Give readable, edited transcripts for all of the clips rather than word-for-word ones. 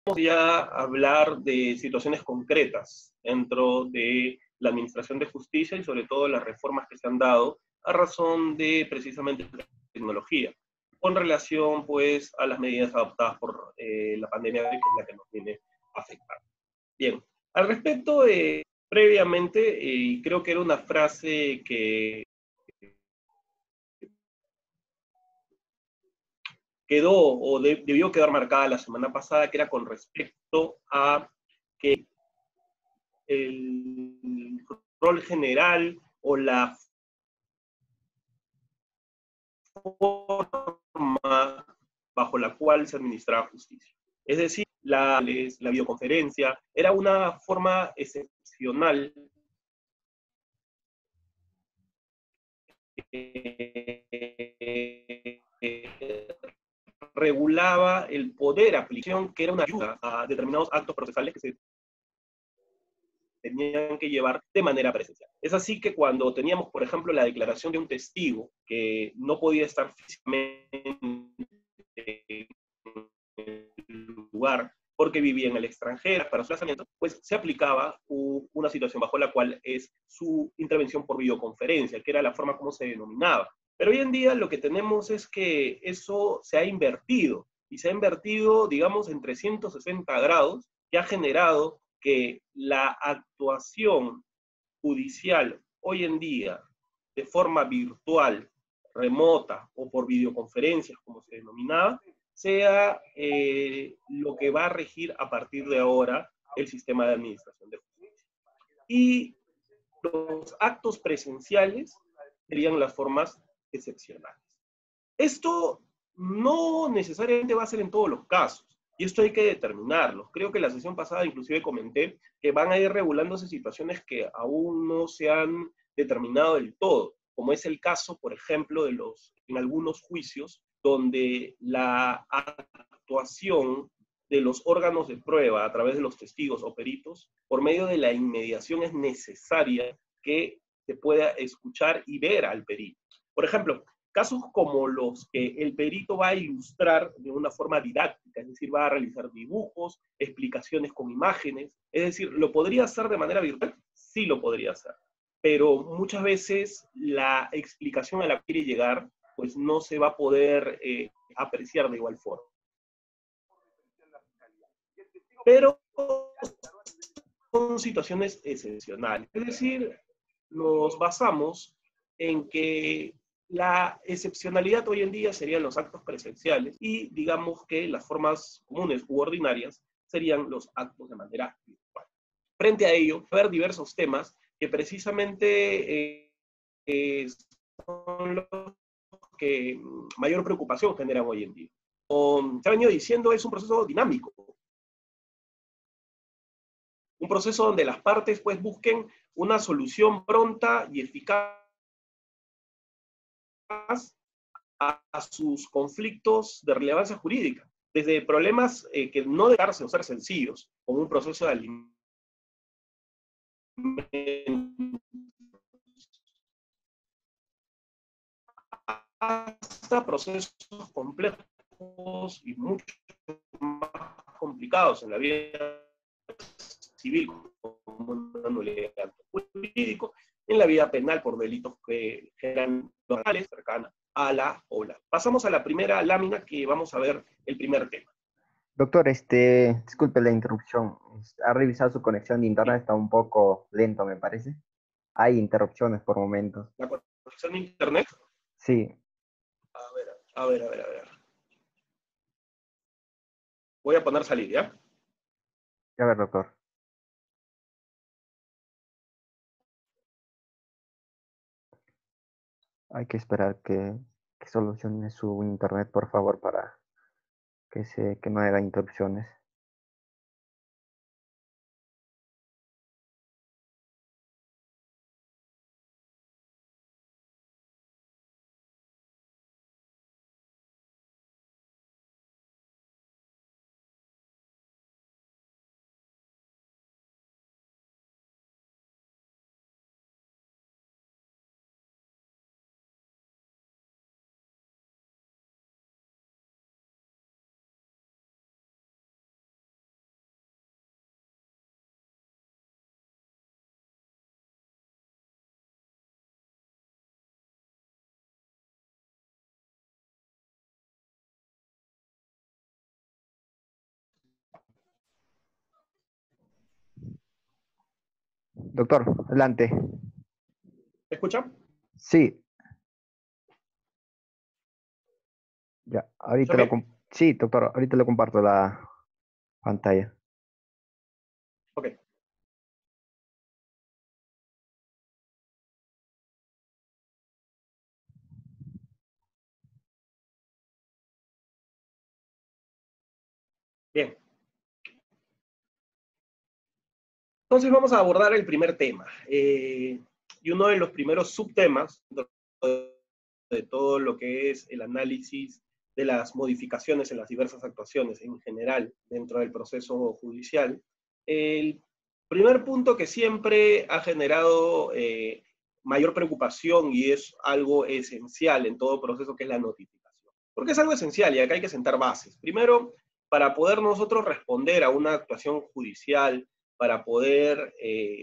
ya hablar de situaciones concretas dentro de la administración de justicia y sobre todo las reformas que se han dado a razón de precisamente la tecnología, con relación pues a las medidas adoptadas por la pandemia que es la que nos viene a afectar. Bien, al respecto, previamente, y creo que era una frase que quedó o debió quedar marcada la semana pasada, que era con respecto a que el rol general o la forma bajo la cual se administraba justicia. Es decir, la videoconferencia era una forma excepcional regulaba el poder aplicación, que era una ayuda a determinados actos procesales que se tenían que llevar de manera presencial. Es así que cuando teníamos, por ejemplo, la declaración de un testigo que no podía estar físicamente en el lugar porque vivía en el extranjero para su desplazamiento, pues se aplicaba una situación bajo la cual es su intervención por videoconferencia, que era la forma como se denominaba. Pero hoy en día lo que tenemos es que eso se ha invertido, y se ha invertido, digamos, en 360 grados, que ha generado que la actuación judicial hoy en día, de forma virtual, remota o por videoconferencias, como se denominaba, sea lo que va a regir a partir de ahora el sistema de administración de justicia. Y los actos presenciales serían las formas excepcionales. Esto no necesariamente va a ser en todos los casos, y esto hay que determinarlo. Creo que la sesión pasada inclusive comenté que van a ir regulándose situaciones que aún no se han determinado del todo, como es el caso, por ejemplo, en algunos juicios donde la actuación de los órganos de prueba a través de los testigos o peritos, por medio de la inmediación es necesaria que se pueda escuchar y ver al perito. Por ejemplo, casos como los que el perito va a ilustrar de una forma didáctica, es decir, va a realizar dibujos, explicaciones con imágenes, es decir, ¿lo podría hacer de manera virtual? Sí lo podría hacer, pero muchas veces la explicación a la que quiere llegar, pues no se va a poder apreciar de igual forma. Pero son situaciones excepcionales, es decir, nos basamos en que la excepcionalidad hoy en día serían los actos presenciales y digamos que las formas comunes u ordinarias serían los actos de manera virtual. Frente a ello, va a haber diversos temas que precisamente son los que mayor preocupación generan hoy en día. Como se ha venido diciendo, es un proceso dinámico, un proceso donde las partes pues busquen una solución pronta y eficaz a sus conflictos de relevancia jurídica, desde problemas que no dejarse o ser sencillos, como un proceso de alimentos, hasta procesos complejos y mucho más complicados en la vida civil, como una nulidad jurídico, en la vida penal por delitos que eran normales, cercanas a la población. Pasamos a la primera lámina que vamos a ver el primer tema. Doctor, disculpe la interrupción. ¿Ha revisado su conexión de internet? Está un poco lento, me parece. Hay interrupciones por momentos. La conexión de internet. Sí, A ver, a ver, a ver, a ver. Voy a poner salir, ¿ya? a ver, doctor. Hay que esperar que solucione su internet, por favor, para que no haya interrupciones. Doctor, adelante. ¿Me escucha? Sí, ya, ahorita lo ¿Escúchame? sí, doctor, ahorita le comparto la pantalla. Ok. Bien. Entonces vamos a abordar el primer tema. Y uno de los primeros subtemas de todo lo que es el análisis de las modificaciones en las diversas actuaciones en general dentro del proceso judicial. El primer punto que siempre ha generado mayor preocupación y es algo esencial en todo proceso, que es la notificación. Porque es algo esencial y acá hay que sentar bases. Primero, para poder nosotros responder a una actuación judicial, para poder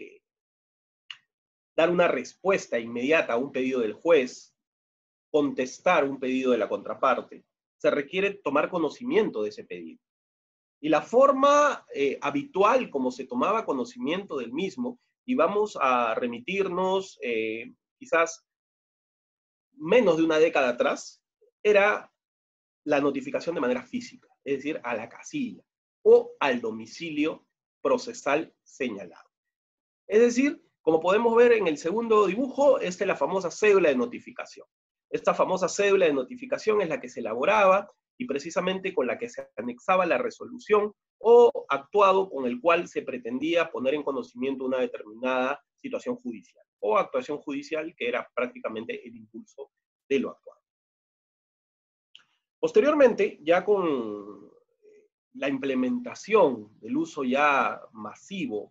dar una respuesta inmediata a un pedido del juez, contestar un pedido de la contraparte, se requiere tomar conocimiento de ese pedido. Y la forma habitual como se tomaba conocimiento del mismo, y vamos a remitirnos quizás menos de una década atrás, era la notificación de manera física, es decir, a la casilla o al domicilio procesal señalado. Es decir, como podemos ver en el segundo dibujo, esta es la famosa cédula de notificación. Esta famosa cédula de notificación es la que se elaboraba y precisamente con la que se anexaba la resolución o actuado con el cual se pretendía poner en conocimiento una determinada situación judicial o actuación judicial, que era prácticamente el impulso de lo actuado. Posteriormente, ya con la implementación del uso ya masivo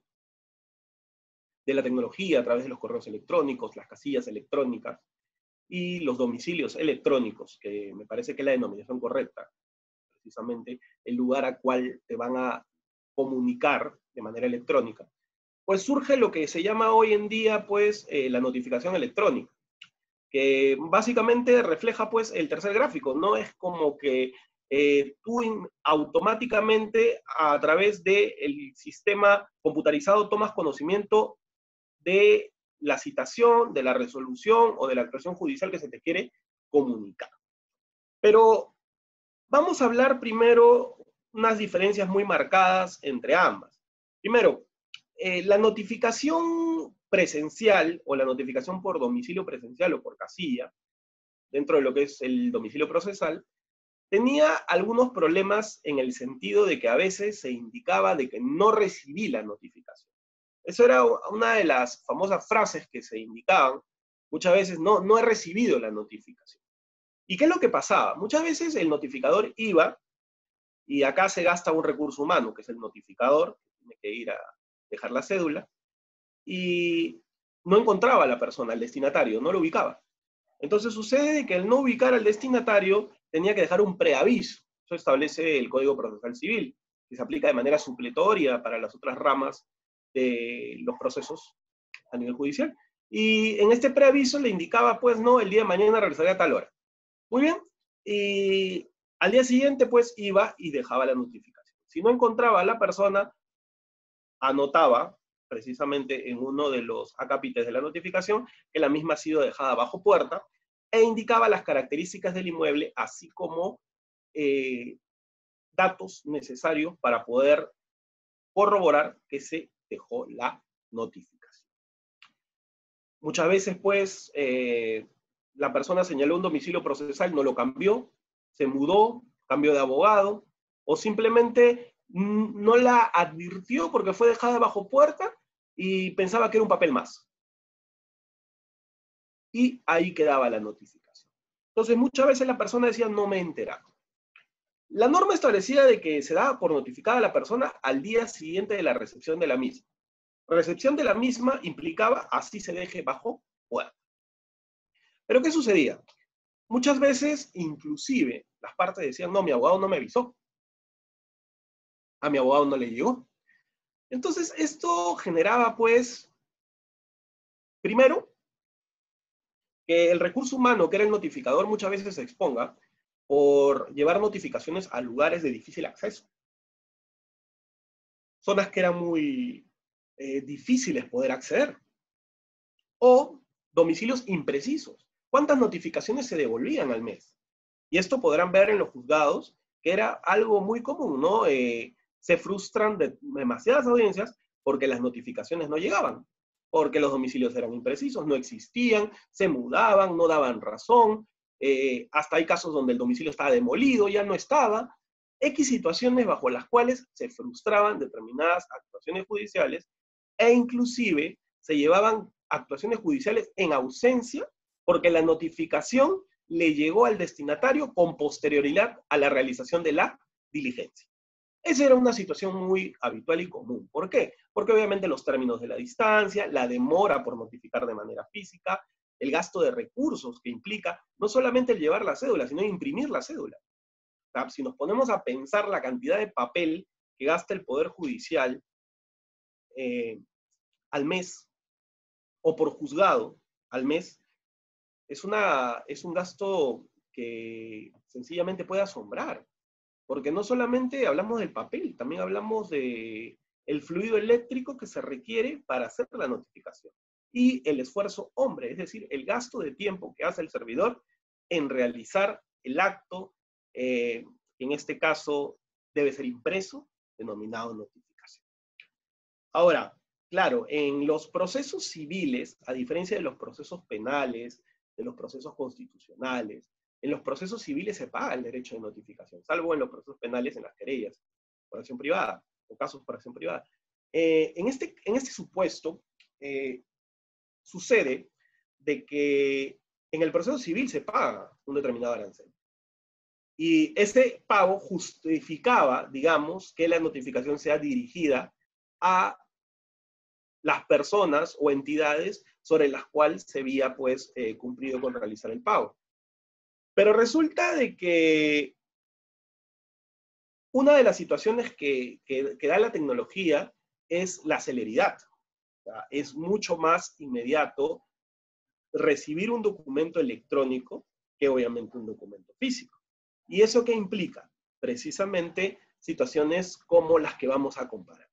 de la tecnología a través de los correos electrónicos, las casillas electrónicas y los domicilios electrónicos, que me parece que es la denominación correcta, precisamente el lugar a cual te van a comunicar de manera electrónica, pues surge lo que se llama hoy en día pues la notificación electrónica, que básicamente refleja pues el tercer gráfico, no es como que tú automáticamente a través del sistema computarizado tomas conocimiento de la citación, de la resolución o de la actuación judicial que se te quiere comunicar. Pero vamos a hablar primero unas diferencias muy marcadas entre ambas. Primero, la notificación presencial o la notificación por domicilio presencial o por casilla, dentro de lo que es el domicilio procesal, tenía algunos problemas en el sentido de que a veces se indicaba de que no recibí la notificación. Eso era una de las famosas frases que se indicaban. Muchas veces no he recibido la notificación. ¿Y qué es lo que pasaba? Muchas veces el notificador iba, y acá se gasta un recurso humano, que es el notificador, que tiene que ir a dejar la cédula, y no encontraba a la persona, al destinatario, no lo ubicaba. Entonces sucede que al no ubicar al destinatario, tenía que dejar un preaviso. Eso establece el Código Procesal Civil, que se aplica de manera supletoria para las otras ramas de los procesos a nivel judicial. Y en este preaviso le indicaba, pues, no, el día de mañana regresaría a tal hora. Muy bien. Y al día siguiente, pues, iba y dejaba la notificación. Si no encontraba a la persona, anotaba precisamente en uno de los acápites de la notificación que la misma ha sido dejada bajo puerta e indicaba las características del inmueble, así como datos necesarios para poder corroborar que se dejó la notificación. Muchas veces, pues, la persona señaló un domicilio procesal, no lo cambió, se mudó, cambió de abogado, o simplemente no la advirtió porque fue dejada bajo puerta y pensaba que era un papel más. Y ahí quedaba la notificación. Entonces, muchas veces la persona decía, no me he enterado. La norma establecía de que se daba por notificada a la persona al día siguiente de la recepción de la misma. Recepción de la misma implicaba así se deje bajo puerta. Pero ¿qué sucedía? Muchas veces, inclusive, las partes decían, no, mi abogado no me avisó. A mi abogado no le llegó. Entonces, esto generaba, pues, primero, que el recurso humano, que era el notificador, muchas veces se exponga por llevar notificaciones a lugares de difícil acceso. Zonas que eran muy difíciles poder acceder. o domicilios imprecisos. ¿Cuántas notificaciones se devolvían al mes? Y esto podrán ver en los juzgados, que era algo muy común, ¿no? Se frustran de demasiadas audiencias porque las notificaciones no llegaban, porque los domicilios eran imprecisos, no existían, se mudaban, no daban razón, hasta hay casos donde el domicilio estaba demolido, ya no estaba, X situaciones bajo las cuales se frustraban determinadas actuaciones judiciales e inclusive se llevaban actuaciones judiciales en ausencia porque la notificación le llegó al destinatario con posterioridad a la realización de la diligencia. Esa era una situación muy habitual y común. ¿Por qué? Porque obviamente los términos de la distancia, la demora por notificar de manera física, el gasto de recursos que implica no solamente el llevar la cédula, sino imprimir la cédula. ¿Tá? Si nos ponemos a pensar la cantidad de papel que gasta el Poder Judicial al mes, o por juzgado al mes, es un gasto que sencillamente puede asombrar. Porque no solamente hablamos del papel, también hablamos de el fluido eléctrico que se requiere para hacer la notificación. Y el esfuerzo hombre, es decir, el gasto de tiempo que hace el servidor en realizar el acto, en este caso debe ser impreso, denominado notificación. Ahora, claro, en los procesos civiles, a diferencia de los procesos penales, de los procesos constitucionales, en los procesos civiles se paga el derecho de notificación, salvo en los procesos penales, en las querellas por acción privada, o casos por acción privada. En este supuesto, sucede de que en el proceso civil se paga un determinado arancel. Y ese pago justificaba, digamos, que la notificación sea dirigida a las personas o entidades sobre las cuales se había pues cumplido con realizar el pago. Pero resulta de que una de las situaciones que da la tecnología es la celeridad. O sea, es mucho más inmediato recibir un documento electrónico que obviamente un documento físico. ¿Y eso qué implica? Precisamente situaciones como las que vamos a comparar.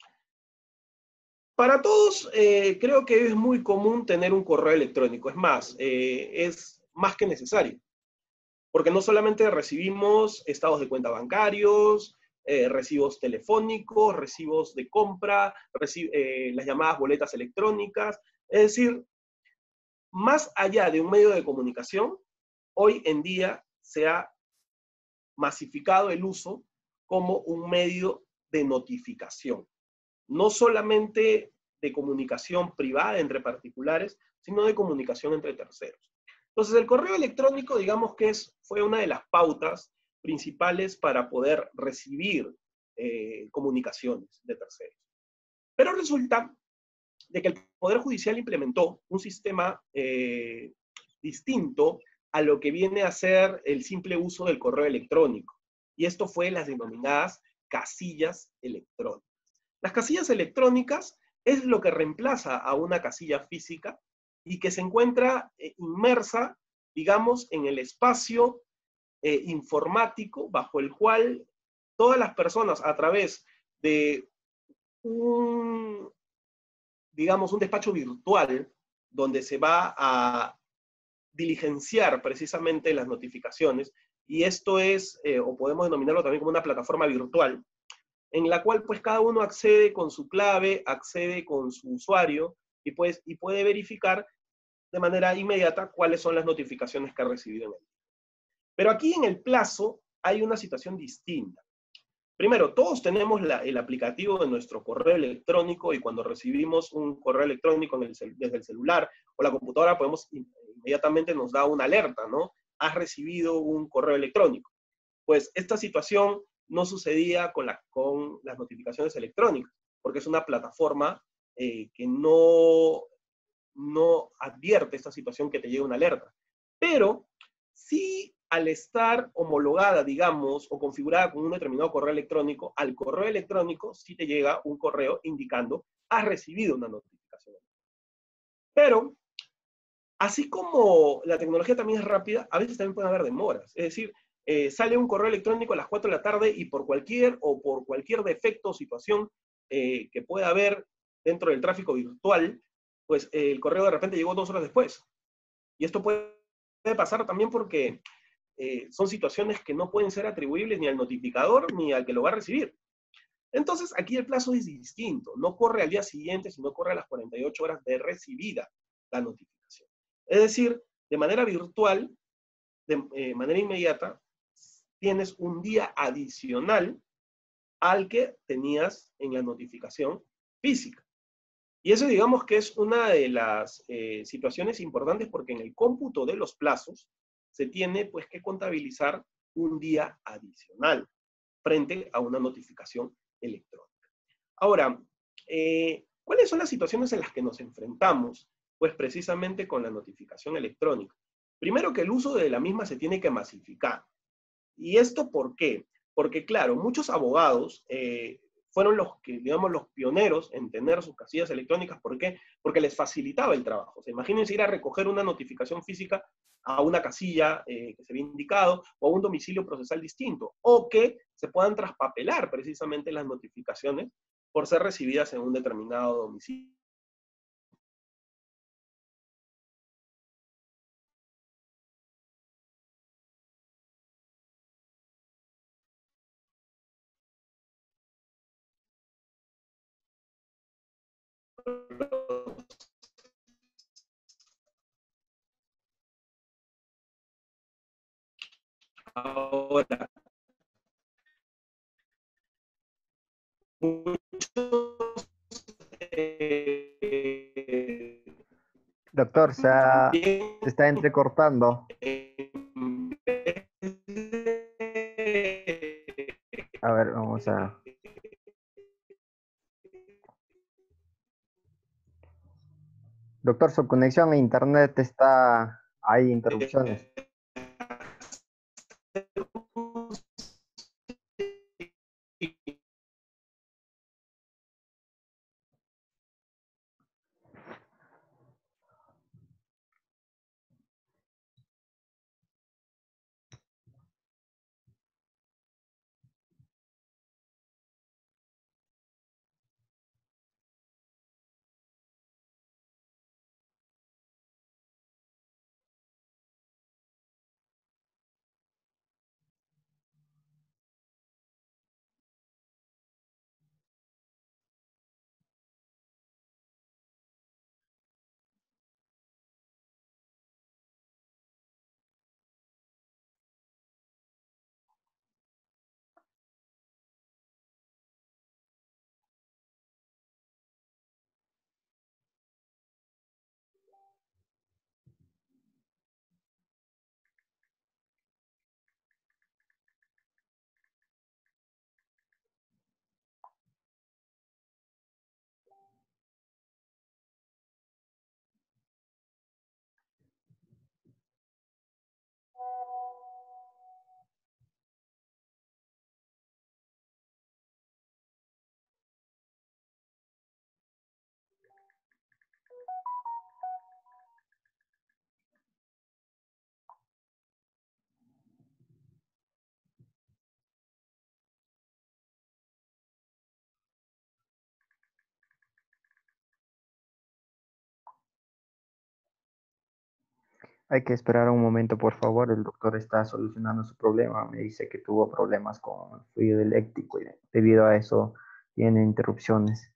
Para todos, creo que es muy común tener un correo electrónico. Es más que necesario. Porque no solamente recibimos estados de cuenta bancarios, recibos telefónicos, recibos de compra, las llamadas boletas electrónicas. Es decir, más allá de un medio de comunicación, hoy en día se ha masificado el uso como un medio de notificación. No solamente de comunicación privada entre particulares, sino de comunicación entre terceros. Entonces, el correo electrónico, digamos que fue una de las pautas principales para poder recibir comunicaciones de terceros. Pero resulta de que el Poder Judicial implementó un sistema distinto a lo que viene a ser el simple uso del correo electrónico. Y esto fue las denominadas casillas electrónicas. Las casillas electrónicas es lo que reemplaza a una casilla física y que se encuentra inmersa, digamos, en el espacio informático bajo el cual todas las personas a través de digamos, un despacho virtual donde se va a diligenciar precisamente las notificaciones, y esto es, o podemos denominarlo también como una plataforma virtual, en la cual pues cada uno accede con su clave, accede con su usuario, y puede verificar de manera inmediata cuáles son las notificaciones que ha recibido en el día. Pero aquí en el plazo hay una situación distinta. Primero, todos tenemos el aplicativo de nuestro correo electrónico y cuando recibimos un correo electrónico desde el celular o la computadora, inmediatamente nos da una alerta, ¿no? Has recibido un correo electrónico. Pues esta situación no sucedía con las notificaciones electrónicas, porque es una plataforma que no advierte esta situación que te llega una alerta. Pero sí, al estar homologada, digamos, o configurada con un determinado correo electrónico, al correo electrónico sí te llega un correo indicando has recibido una notificación. Pero, así como la tecnología también es rápida, a veces también pueden haber demoras. Es decir, sale un correo electrónico a las 4 de la tarde y por cualquier defecto o situación que pueda haber dentro del tráfico virtual, pues el correo de repente llegó 2 horas después. Y esto puede pasar también porque son situaciones que no pueden ser atribuibles ni al notificador ni al que lo va a recibir. Entonces, aquí el plazo es distinto. No corre al día siguiente, sino corre a las 48 horas de recibida la notificación. Es decir, de manera virtual, de manera inmediata, tienes un día adicional al que tenías en la notificación física. Y eso digamos que es una de las situaciones importantes porque en el cómputo de los plazos se tiene pues que contabilizar un día adicional frente a una notificación electrónica. Ahora, ¿cuáles son las situaciones en las que nos enfrentamos? Pues precisamente con la notificación electrónica. Primero que el uso de la misma se tiene que masificar. ¿Y esto por qué? Porque, claro, muchos abogados fueron los que, digamos, los pioneros en tener sus casillas electrónicas. ¿Por qué? Porque les facilitaba el trabajo. O sea, imagínense ir a recoger una notificación física a una casilla que se había indicado o a un domicilio procesal distinto, o que se puedan traspapelar precisamente las notificaciones por ser recibidas en un determinado domicilio. Ahora, muchos Doctor, también se está entrecortando. A ver, vamos a... Doctor, su conexión a internet está... Hay interrupciones. Hay que esperar un momento, por favor. El doctor está solucionando su problema. Me dice que tuvo problemas con el fluido eléctrico y debido a eso tiene interrupciones.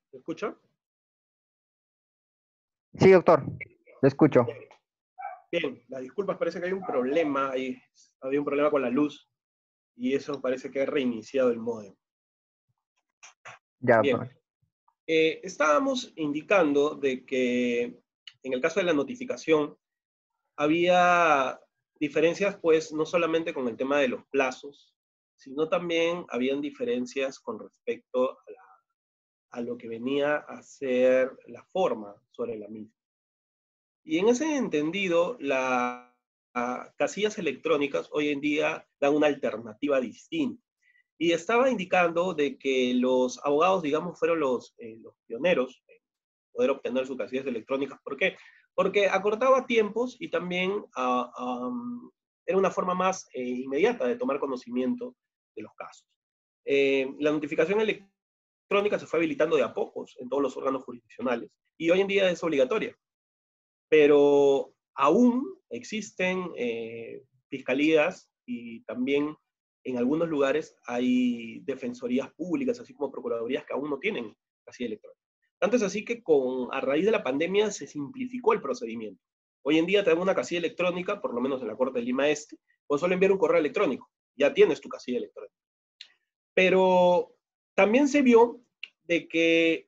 ¿Me escucha? Sí, doctor, le escucho. Bien, las disculpas, parece que hay un problema ahí. Había un problema con la luz y eso parece que ha reiniciado el módem. Ya, Bien, doctor. estábamos indicando de que en el caso de la notificación había diferencias, pues, no solamente con el tema de los plazos, sino también habían diferencias con respecto a lo que venía a ser la forma sobre la misma. Y en ese entendido, las casillas electrónicas hoy en día dan una alternativa distinta. Y estaba indicando de que los abogados, digamos, fueron los pioneros en poder obtener sus casillas electrónicas. ¿Por qué? Porque acortaba tiempos y también era una forma más inmediata de tomar conocimiento de los casos. La notificación electrónica se fue habilitando de a pocos en todos los órganos jurisdiccionales y hoy en día es obligatoria, pero aún existen fiscalías y también en algunos lugares hay defensorías públicas, así como procuradurías que aún no tienen casilla electrónica. Tanto es así que a raíz de la pandemia se simplificó el procedimiento. Hoy en día te dan una casilla electrónica, por lo menos en la Corte de Lima Este, pues solo enviar un correo electrónico, ya tienes tu casilla electrónica. Pero también se vio de que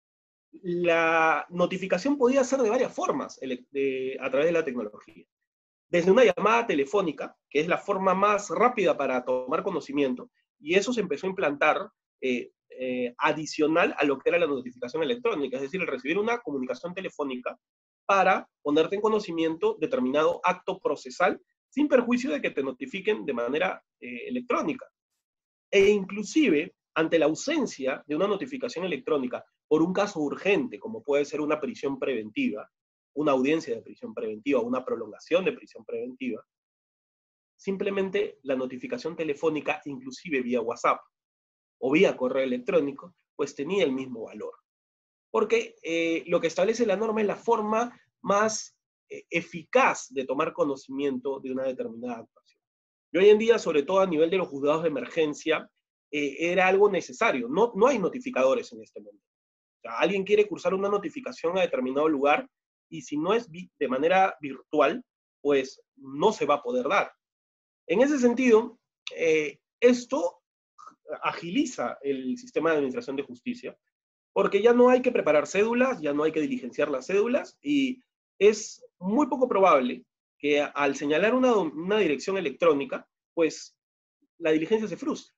la notificación podía ser de varias formas a través de la tecnología. Desde una llamada telefónica, que es la forma más rápida para tomar conocimiento, y eso se empezó a implantar adicional a lo que era la notificación electrónica, es decir, el recibir una comunicación telefónica para ponerte en conocimiento determinado acto procesal sin perjuicio de que te notifiquen de manera electrónica. E inclusive, ante la ausencia de una notificación electrónica por un caso urgente, como puede ser una prisión preventiva, una audiencia de prisión preventiva, una prolongación de prisión preventiva, simplemente la notificación telefónica, inclusive vía WhatsApp o vía correo electrónico, pues tenía el mismo valor. Porque lo que establece la norma es la forma más eficaz de tomar conocimiento de una determinada actuación. Y hoy en día, sobre todo a nivel de los juzgados de emergencia, era algo necesario. No hay notificadores en este momento. O sea, alguien quiere cursar una notificación a determinado lugar y si no es de manera virtual, pues no se va a poder dar. En ese sentido, esto agiliza el sistema de administración de justicia, porque ya no hay que preparar cédulas, ya no hay que diligenciar las cédulas, y es muy poco probable que al señalar una dirección electrónica, pues la diligencia se frustre.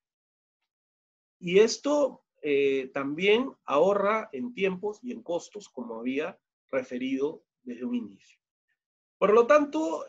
Y esto también ahorra en tiempos y en costos, como había referido desde un inicio. Por lo tanto,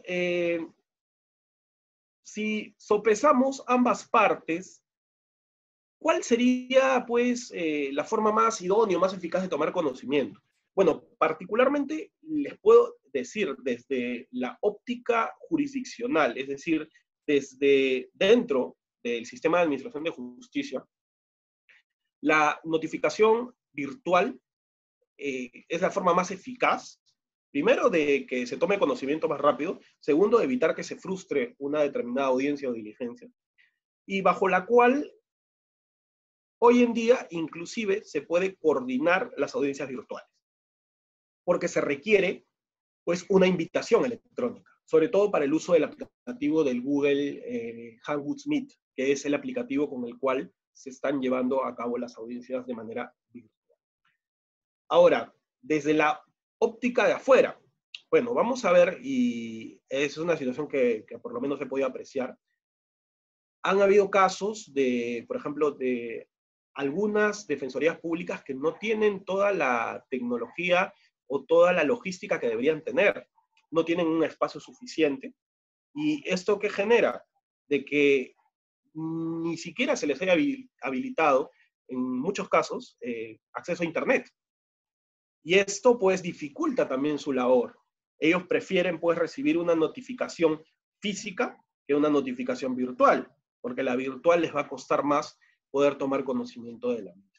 si sopesamos ambas partes, ¿cuál sería, pues, la forma más idónea, más eficaz de tomar conocimiento? Bueno, particularmente les puedo decir desde la óptica jurisdiccional, es decir, desde dentro del sistema de administración de justicia, la notificación virtual es la forma más eficaz, primero, de que se tome conocimiento más rápido, segundo, de evitar que se frustre una determinada audiencia o diligencia, y bajo la cual hoy en día inclusive se puede coordinar las audiencias virtuales, porque se requiere pues una invitación electrónica, sobre todo para el uso del aplicativo del Google Hangouts Meet, que es el aplicativo con el cual se están llevando a cabo las audiencias de manera virtual. Ahora, desde la óptica de afuera, bueno, vamos a ver, y es una situación que por lo menos he podido apreciar, han habido casos de, por ejemplo, de algunas defensorías públicas que no tienen toda la tecnología o toda la logística que deberían tener, no tienen un espacio suficiente. ¿Y esto qué genera? De que ni siquiera se les haya habilitado, en muchos casos, acceso a Internet. Y esto pues dificulta también su labor. Ellos prefieren pues recibir una notificación física que una notificación virtual, porque la virtual les va a costar más poder tomar conocimiento de la misma.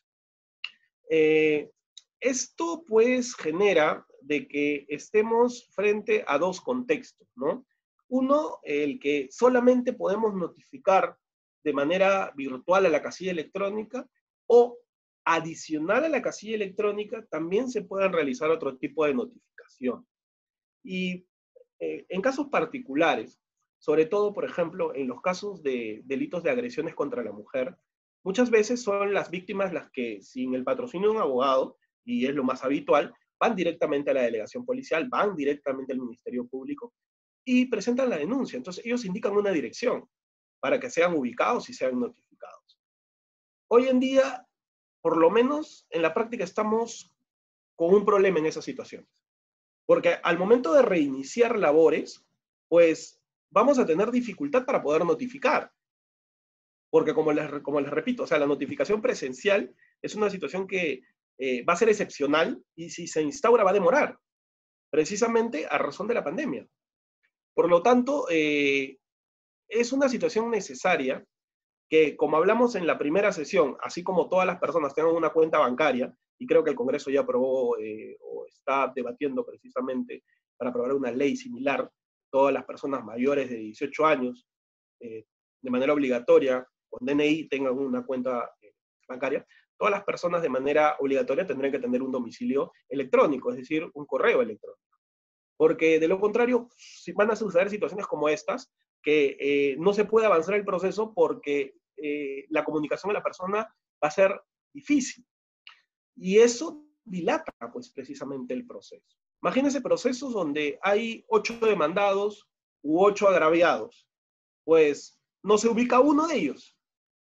Esto pues genera de que estemos frente a dos contextos, ¿no? Uno, el que solamente podemos notificar de manera virtual a la casilla electrónica, o adicional a la casilla electrónica, también se puedan realizar otro tipo de notificación. Y en casos particulares, sobre todo, por ejemplo, en los casos de delitos de agresiones contra la mujer, muchas veces son las víctimas las que, sin el patrocinio de un abogado, y es lo más habitual, van directamente a la delegación policial, van directamente al Ministerio Público y presentan la denuncia. Entonces ellos indican una dirección para que sean ubicados y sean notificados. Hoy en día, por lo menos en la práctica, estamos con un problema en esas situaciones. Porque al momento de reiniciar labores, pues vamos a tener dificultad para poder notificar. Porque como les repito, o sea, la notificación presencial es una situación que va a ser excepcional y si se instaura va a demorar, precisamente a razón de la pandemia. Por lo tanto, es una situación necesaria que, como hablamos en la primera sesión, así como todas las personas tengan una cuenta bancaria, y creo que el Congreso ya aprobó o está debatiendo precisamente para aprobar una ley similar, todas las personas mayores de 18 años, de manera obligatoria, con DNI tengan una cuenta bancaria, todas las personas de manera obligatoria tendrán que tener un domicilio electrónico, es decir, un correo electrónico. Porque de lo contrario, van a suceder situaciones como estas, que no se puede avanzar el proceso porque la comunicación de la persona va a ser difícil. Y eso dilata, pues, precisamente el proceso. Imagínense procesos donde hay 8 demandados u 8 agraviados. Pues no se ubica uno de ellos.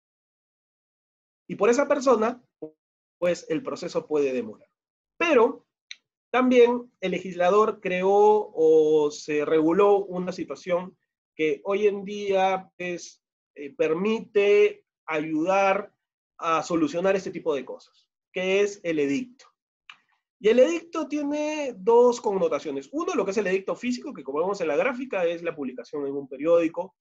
Y por esa persona, pues el proceso puede demorar. Pero también el legislador creó o se reguló una situación que hoy en día pues, permite ayudar a solucionar este tipo de cosas, que es el edicto. Y el edicto tiene dos connotaciones. Uno, lo que es el edicto físico, que como vemos en la gráfica, es la publicación en un periódico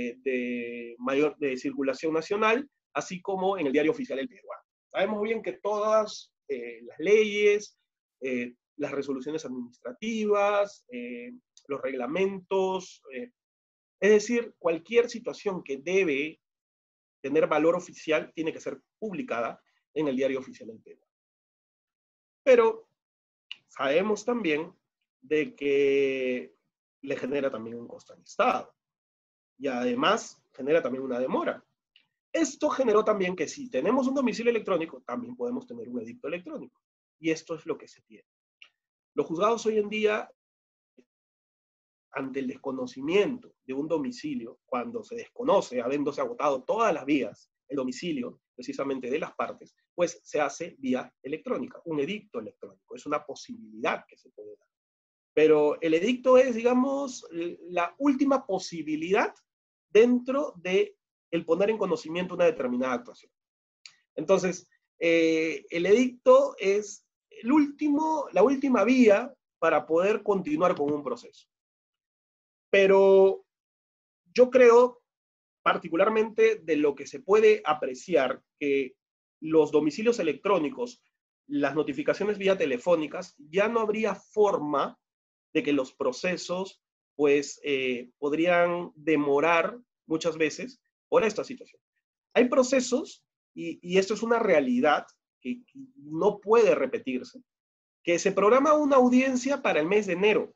de circulación nacional, así como en el Diario Oficial del Perú. Sabemos bien que todas las leyes, las resoluciones administrativas, los reglamentos, es decir, cualquier situación que debe tener valor oficial tiene que ser publicada en el Diario Oficial del Perú. Pero sabemos también de que le genera también un costo al Estado y además genera también una demora. Esto generó también que si tenemos un domicilio electrónico, también podemos tener un edicto electrónico. Y esto es lo que se tiene. Los juzgados hoy en día, ante el desconocimiento de un domicilio, cuando se desconoce, habiéndose agotado todas las vías, el domicilio precisamente de las partes, pues se hace vía electrónica, un edicto electrónico. Es una posibilidad que se puede dar. Pero el edicto es, digamos, la última posibilidad dentro de el poner en conocimiento una determinada actuación. Entonces, el edicto es la última vía para poder continuar con un proceso. Pero yo creo, particularmente de lo que se puede apreciar, que los domicilios electrónicos, las notificaciones vía telefónicas, ya no habría forma de que los procesos, pues, podrían demorar muchas veces por esta situación. Hay procesos, y esto es una realidad que no puede repetirse, que se programa una audiencia para el mes de enero.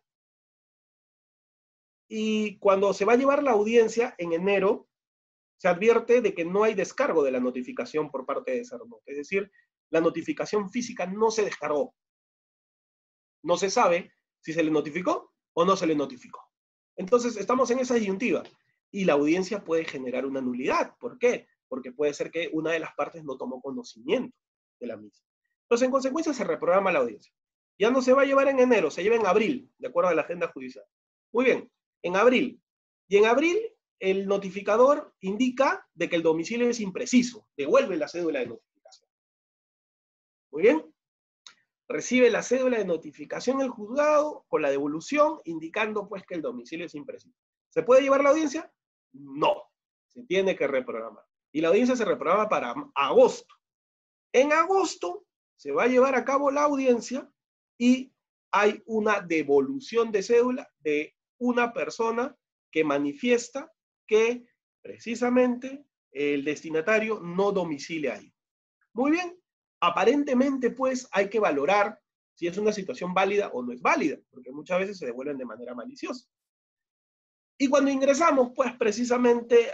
Y cuando se va a llevar la audiencia en enero, se advierte de que no hay descargo de la notificación por parte de Cernoc. Es decir, la notificación física no se descargó. No se sabe si se le notificó o no se le notificó. Entonces, estamos en esa disyuntiva. Y la audiencia puede generar una nulidad. ¿Por qué? Porque puede ser que una de las partes no tomó conocimiento de la misma. Entonces, en consecuencia, se reprograma la audiencia. Ya no se va a llevar en enero, se lleva en abril, de acuerdo a la agenda judicial. Muy bien, en abril. Y en abril, el notificador indica de que el domicilio es impreciso. Devuelve la cédula de notificación. Muy bien. Recibe la cédula de notificación el juzgado con la devolución, indicando pues que el domicilio es impreciso. ¿Se puede llevar la audiencia? No. Se tiene que reprogramar. Y la audiencia se reprograma para agosto. En agosto se va a llevar a cabo la audiencia y hay una devolución de cédula de una persona que manifiesta que precisamente el destinatario no domicilia ahí. Muy bien, Aparentemente, pues, hay que valorar si es una situación válida o no es válida, porque muchas veces se devuelven de manera maliciosa. Y cuando ingresamos, pues, precisamente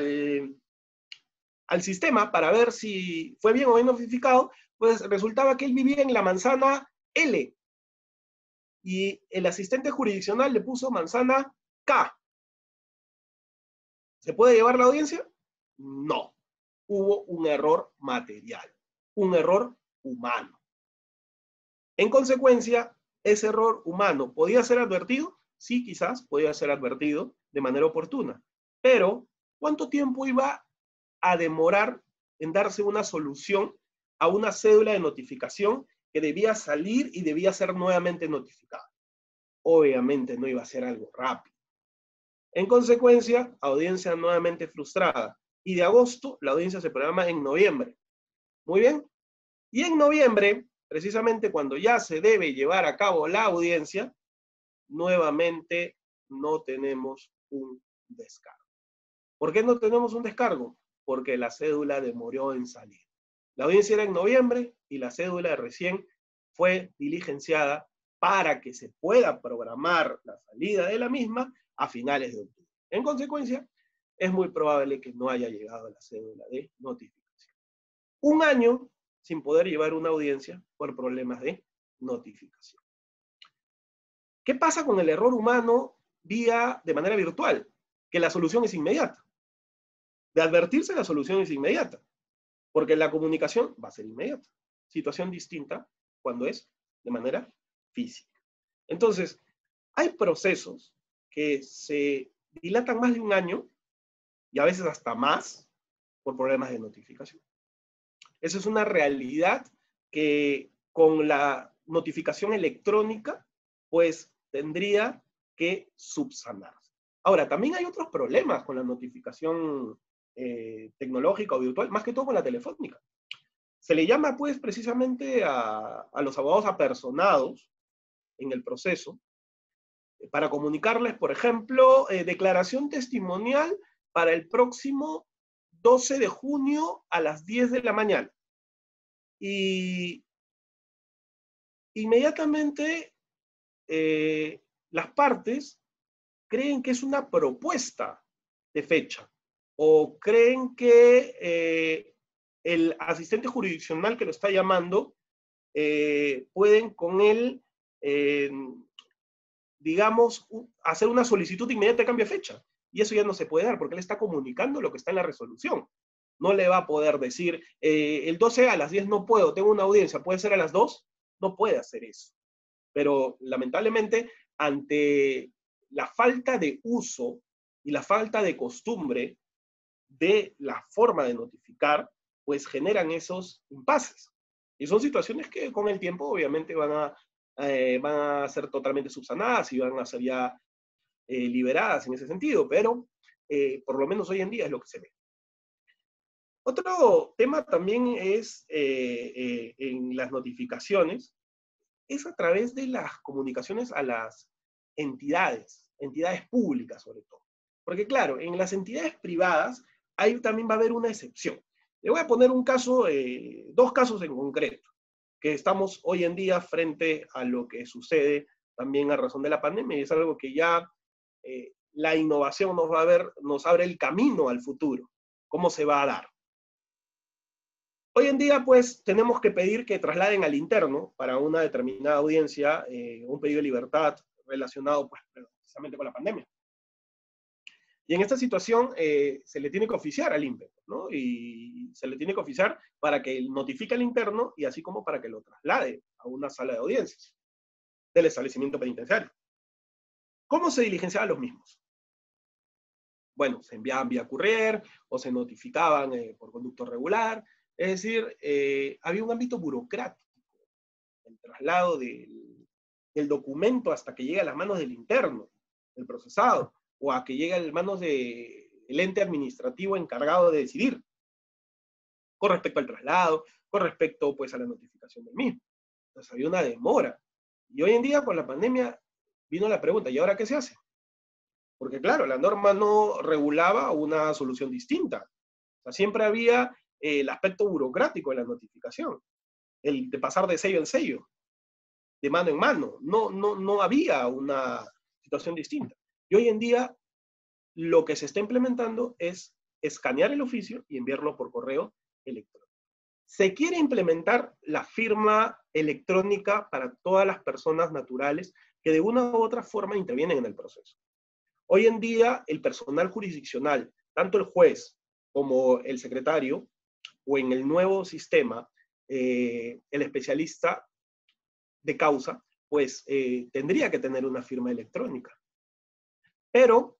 al sistema para ver si fue bien o bien notificado, pues resultaba que él vivía en la manzana L y el asistente jurisdiccional le puso manzana K. ¿Se puede llevar la audiencia? No. Hubo un error material, un error humano. En consecuencia, ese error humano podía ser advertido, sí, quizás podía ser advertido de manera oportuna, pero ¿cuánto tiempo iba a demorar en darse una solución a una cédula de notificación que debía salir y debía ser nuevamente notificada? Obviamente no iba a ser algo rápido. En consecuencia, audiencia nuevamente frustrada. Y de agosto, la audiencia se programa en noviembre. Muy bien. Y en noviembre, precisamente cuando ya se debe llevar a cabo la audiencia, nuevamente no tenemos un descargo. ¿Por qué no tenemos un descargo? Porque la cédula demoró en salir. La audiencia era en noviembre y la cédula recién fue diligenciada para que se pueda programar la salida de la misma a finales de octubre. En consecuencia, es muy probable que no haya llegado la cédula de notificación. Un año sin poder llevar una audiencia por problemas de notificación. ¿Qué pasa con el error humano de manera virtual? Que la solución es inmediata. De advertirse, la solución es inmediata, porque la comunicación va a ser inmediata. Situación distinta cuando es de manera física. Entonces, hay procesos que se dilatan más de un año y a veces hasta más por problemas de notificación. Esa es una realidad que con la notificación electrónica, pues tendría que subsanarse. Ahora, también hay otros problemas con la notificación tecnológica o virtual, más que todo con la telefónica. Se le llama, pues, precisamente a los abogados apersonados en el proceso para comunicarles, por ejemplo, declaración testimonial para el próximo 12 de junio a las 10 de la mañana. Y inmediatamente las partes creen que es una propuesta de fecha o creen que el asistente jurisdiccional que lo está llamando pueden con él, digamos, hacer una solicitud inmediata de cambio de fecha. Y eso ya no se puede dar porque él está comunicando lo que está en la resolución. No le va a poder decir, el 12 a las 10 no puedo, tengo una audiencia, ¿puede ser a las 2? No puede hacer eso. Pero lamentablemente, ante la falta de uso y la falta de costumbre de la forma de notificar, pues generan esos impases. Y son situaciones que con el tiempo obviamente van a ser totalmente subsanadas y van a ser ya liberadas en ese sentido, pero por lo menos hoy en día es lo que se ve. Otro tema también es en las notificaciones, es a través de las comunicaciones a las entidades públicas sobre todo. Porque claro, en las entidades privadas ahí también va a haber una excepción. Le voy a poner un caso, dos casos en concreto, que estamos hoy en día frente a lo que sucede también a razón de la pandemia, y es algo que ya la innovación nos abre el camino al futuro, cómo se va a dar. Hoy en día, pues, tenemos que pedir que trasladen al interno para una determinada audiencia un pedido de libertad relacionado, pues, precisamente con la pandemia. Y en esta situación se le tiene que oficiar al INPE, ¿no? Y se le tiene que oficiar para que notifique al interno y así como para que lo traslade a una sala de audiencias del establecimiento penitenciario. ¿Cómo se diligenciaban los mismos? Bueno, se enviaban vía courier o se notificaban por conducto regular. Es decir, había un ámbito burocrático, el traslado del documento hasta que llega a las manos del interno, del procesado, o a que llegue a las manos del ente administrativo encargado de decidir, con respecto al traslado, con respecto pues a la notificación del mismo. Entonces había una demora. Y hoy en día con la pandemia vino la pregunta, ¿y ahora qué se hace? Porque claro, la norma no regulaba una solución distinta. O sea, siempre había el aspecto burocrático de la notificación. el de pasar de sello en sello, de mano en mano. No había una situación distinta. Y hoy en día lo que se está implementando es escanear el oficio y enviarlo por correo electrónico. Se quiere implementar la firma electrónica para todas las personas naturales que de una u otra forma intervienen en el proceso. Hoy en día, el personal jurisdiccional, tanto el juez como el secretario, o en el nuevo sistema, el especialista de causa, pues tendría que tener una firma electrónica. Pero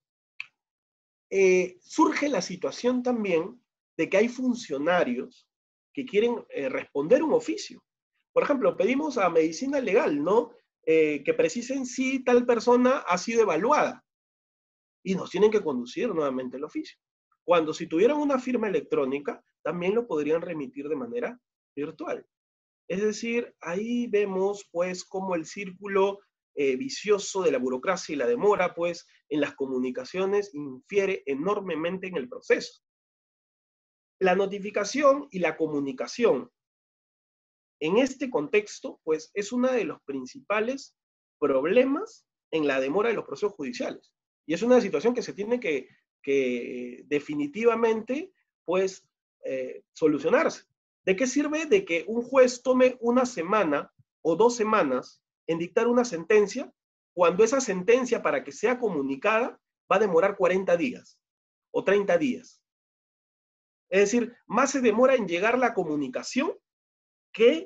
surge la situación también de que hay funcionarios que quieren responder un oficio. Por ejemplo, pedimos a medicina legal, ¿no? Que precisen si tal persona ha sido evaluada y nos tienen que conducir nuevamente el oficio. Cuando si tuvieran una firma electrónica, también lo podrían remitir de manera virtual. Es decir, ahí vemos pues cómo el círculo vicioso de la burocracia y la demora pues en las comunicaciones infiere enormemente en el proceso. La notificación y la comunicación en este contexto pues es uno de los principales problemas en la demora de los procesos judiciales. Y es una situación que se tiene que definitivamente pues solucionarse. ¿De qué sirve de que un juez tome una semana o 2 semanas en dictar una sentencia cuando esa sentencia para que sea comunicada va a demorar 40 días o 30 días? Es decir, más se demora en llegar la comunicación que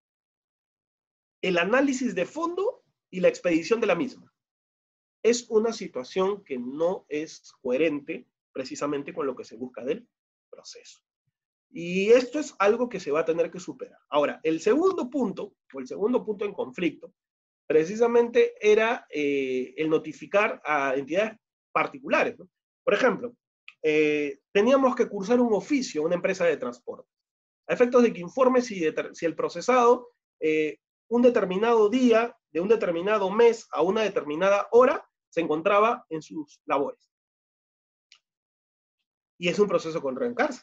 el análisis de fondo y la expedición de la misma. Es una situación que no es coherente precisamente con lo que se busca del proceso. Y esto es algo que se va a tener que superar. Ahora, el segundo punto, o el segundo punto en conflicto, precisamente era el notificar a entidades particulares, ¿no? Por ejemplo, teníamos que cursar un oficio a una empresa de transporte, a efectos de que informe si el procesado, un determinado día, de un determinado mes a una determinada hora, se encontraba en sus labores. Y es un proceso con reencarce.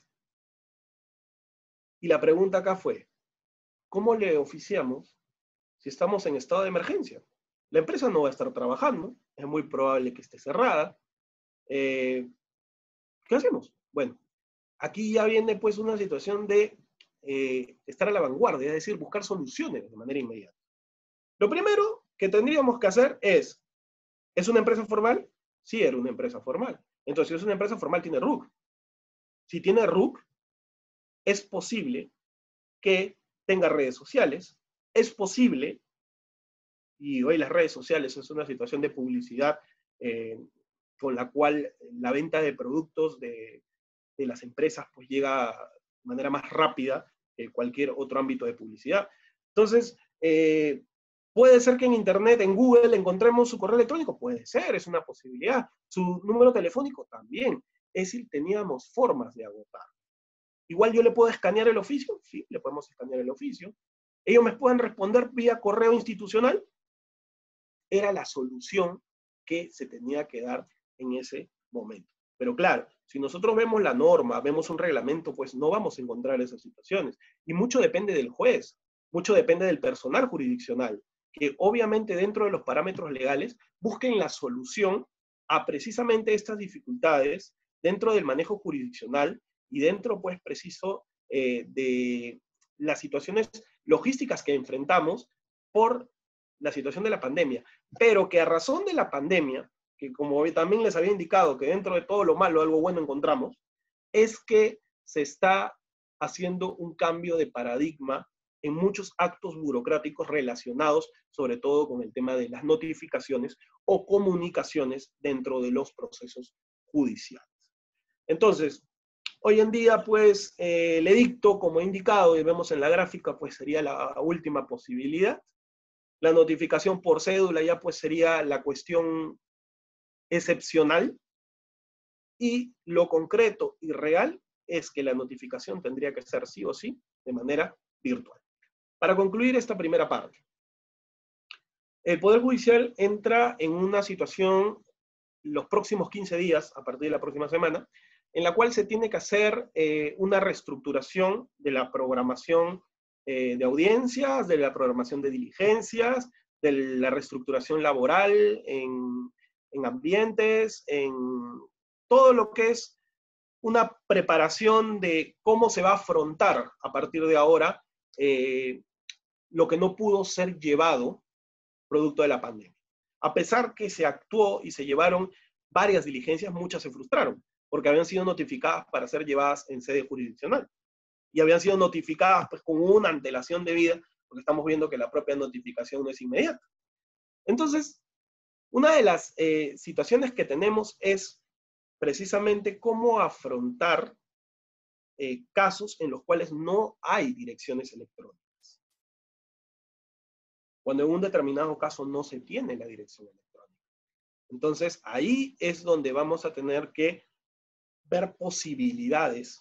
Y la pregunta acá fue, ¿cómo le oficiamos si estamos en estado de emergencia? La empresa no va a estar trabajando, es muy probable que esté cerrada. ¿Qué hacemos? Bueno, aquí ya viene pues una situación de estar a la vanguardia, es decir, buscar soluciones de manera inmediata. Lo primero que tendríamos que hacer ¿es una empresa formal? Sí, era una empresa formal. Entonces, si es una empresa formal, tiene RUC. Si tiene RUC, es posible que tenga redes sociales, es posible, y hoy las redes sociales es una situación de publicidad con la cual la venta de productos de las empresas pues llega de manera más rápida que cualquier otro ámbito de publicidad. Entonces, puede ser que en Internet, en Google, encontremos su correo electrónico, puede ser, es una posibilidad. Su número telefónico también. Es decir, teníamos formas de agotar. Igual yo le puedo escanear el oficio, sí, le podemos escanear el oficio. Ellos me pueden responder vía correo institucional. Era la solución que se tenía que dar en ese momento. Pero claro, si nosotros vemos la norma, vemos un reglamento, pues no vamos a encontrar esas situaciones. Y mucho depende del juez, mucho depende del personal jurisdiccional, que obviamente dentro de los parámetros legales busquen la solución a precisamente estas dificultades dentro del manejo jurisdiccional y dentro, pues, preciso de las situaciones logísticas que enfrentamos por la situación de la pandemia, pero que a razón de la pandemia, que como también les había indicado que dentro de todo lo malo algo bueno encontramos, es que se está haciendo un cambio de paradigma en muchos actos burocráticos relacionados sobre todo con el tema de las notificaciones o comunicaciones dentro de los procesos judiciales. Entonces, hoy en día, pues, el edicto, como he indicado y vemos en la gráfica, pues sería la última posibilidad. La notificación por cédula ya pues sería la cuestión excepcional y lo concreto y real es que la notificación tendría que ser sí o sí de manera virtual. Para concluir esta primera parte, el Poder Judicial entra en una situación los próximos 15 días, a partir de la próxima semana, en la cual se tiene que hacer una reestructuración de la programación de audiencias, de la programación de diligencias, de la reestructuración laboral en ambientes, en todo lo que es una preparación de cómo se va a afrontar a partir de ahora lo que no pudo ser llevado producto de la pandemia. A pesar que se actuó y se llevaron varias diligencias, muchas se frustraron, porque habían sido notificadas para ser llevadas en sede jurisdiccional. Y habían sido notificadas pues, con una antelación debida, porque estamos viendo que la propia notificación no es inmediata. Entonces, una de las situaciones que tenemos es precisamente cómo afrontar casos en los cuales no hay direcciones electrónicas. Cuando en un determinado caso no se tiene la dirección electrónica. Entonces, ahí es donde vamos a tener que ver posibilidades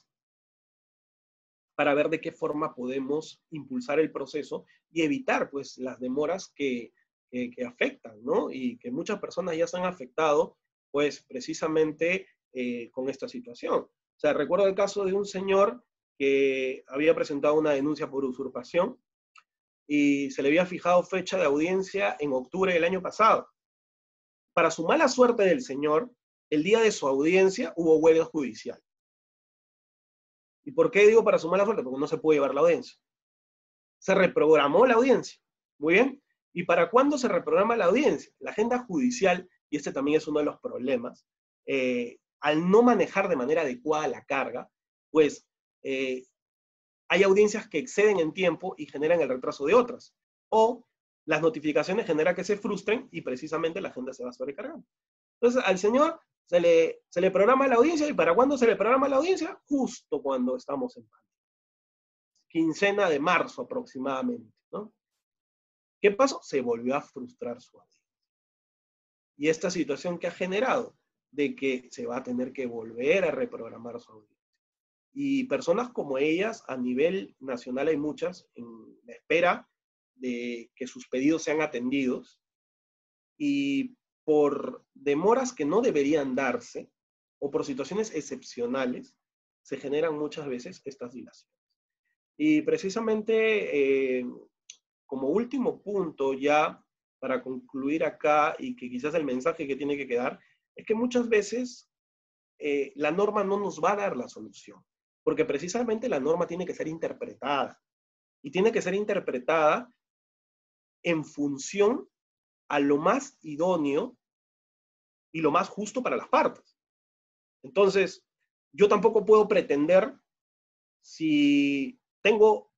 para ver de qué forma podemos impulsar el proceso y evitar, pues, las demoras que afectan, ¿no? Y que muchas personas ya se han afectado, pues, precisamente con esta situación. O sea, recuerdo el caso de un señor que había presentado una denuncia por usurpación y se le había fijado fecha de audiencia en octubre del año pasado. Para su mala suerte del señor, el día de su audiencia hubo huelga judicial. ¿Y por qué digo para su mala suerte? Porque no se puede llevar la audiencia. Se reprogramó la audiencia. Muy bien. ¿Y para cuándo se reprograma la audiencia? La agenda judicial, y este también es uno de los problemas, al no manejar de manera adecuada la carga, pues hay audiencias que exceden en tiempo y generan el retraso de otras. O las notificaciones generan que se frustren y precisamente la agenda se va sobrecargando. Entonces, al señor se le programa la audiencia, ¿y para cuándo se le programa la audiencia? Justo cuando estamos en pandemia. Quincena de marzo aproximadamente, ¿no? ¿Qué pasó? Se volvió a frustrar su audiencia. Y esta situación que ha generado, de que se va a tener que volver a reprogramar su audiencia. Y personas como ellas, a nivel nacional hay muchas, en la espera de que sus pedidos sean atendidos, y por demoras que no deberían darse, o por situaciones excepcionales, se generan muchas veces estas dilaciones. Y precisamente, como último punto ya, para concluir acá, y que quizás el mensaje que tiene que quedar, es que muchas veces la norma no nos va a dar la solución, porque precisamente la norma tiene que ser interpretada, y tiene que ser interpretada en función a lo más idóneo y lo más justo para las partes. Entonces, yo tampoco puedo pretender, si tengo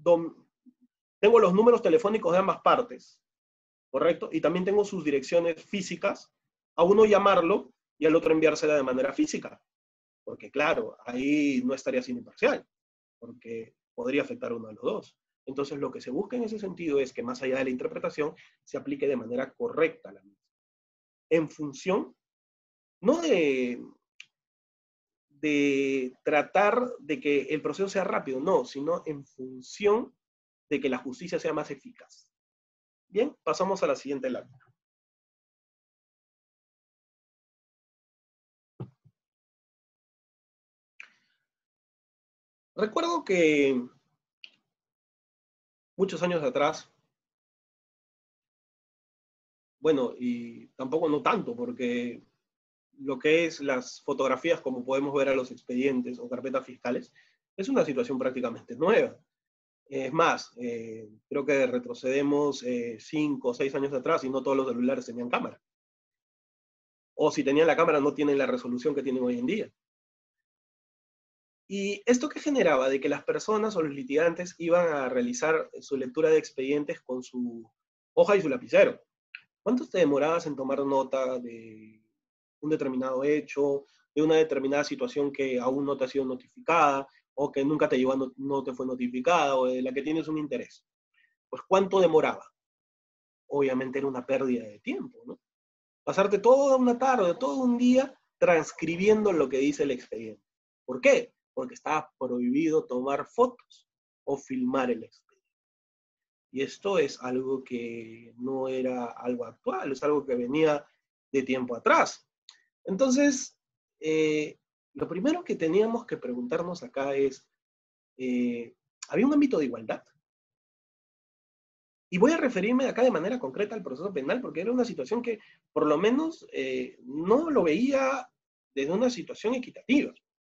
los números telefónicos de ambas partes, ¿correcto? Y también tengo sus direcciones físicas, a uno llamarlo y al otro enviársela de manera física. Porque claro, ahí no estaría siendo imparcial, porque podría afectar a uno de los dos. Entonces, lo que se busca en ese sentido es que más allá de la interpretación, se aplique de manera correcta la misma. En función, no de tratar de que el proceso sea rápido, no, sino en función de que la justicia sea más eficaz. Bien, pasamos a la siguiente lámina. Recuerdo que muchos años atrás, bueno, y tampoco no tanto, porque lo que es las fotografías, como podemos ver a los expedientes o carpetas fiscales, es una situación prácticamente nueva. Es más, creo que retrocedemos 5 o 6 años atrás y no todos los celulares tenían cámara. O si tenían la cámara, no tienen la resolución que tienen hoy en día. ¿Y esto qué generaba? De que las personas o los litigantes iban a realizar su lectura de expedientes con su hoja y su lapicero. ¿Cuánto te demorabas en tomar nota de un determinado hecho, de una determinada situación que aún no te ha sido notificada, o que nunca te llegó no te fue notificada, o de la que tienes un interés? Pues ¿cuánto demoraba? Obviamente era una pérdida de tiempo, ¿no? Pasarte toda una tarde, todo un día transcribiendo lo que dice el expediente. ¿Por qué? Porque estaba prohibido tomar fotos o filmar el expediente. Y esto es algo que no era algo actual, es algo que venía de tiempo atrás. Entonces, lo primero que teníamos que preguntarnos acá es, ¿había un ámbito de igualdad? Y voy a referirme acá de manera concreta al proceso penal, porque era una situación que, por lo menos, no lo veía desde una situación equitativa.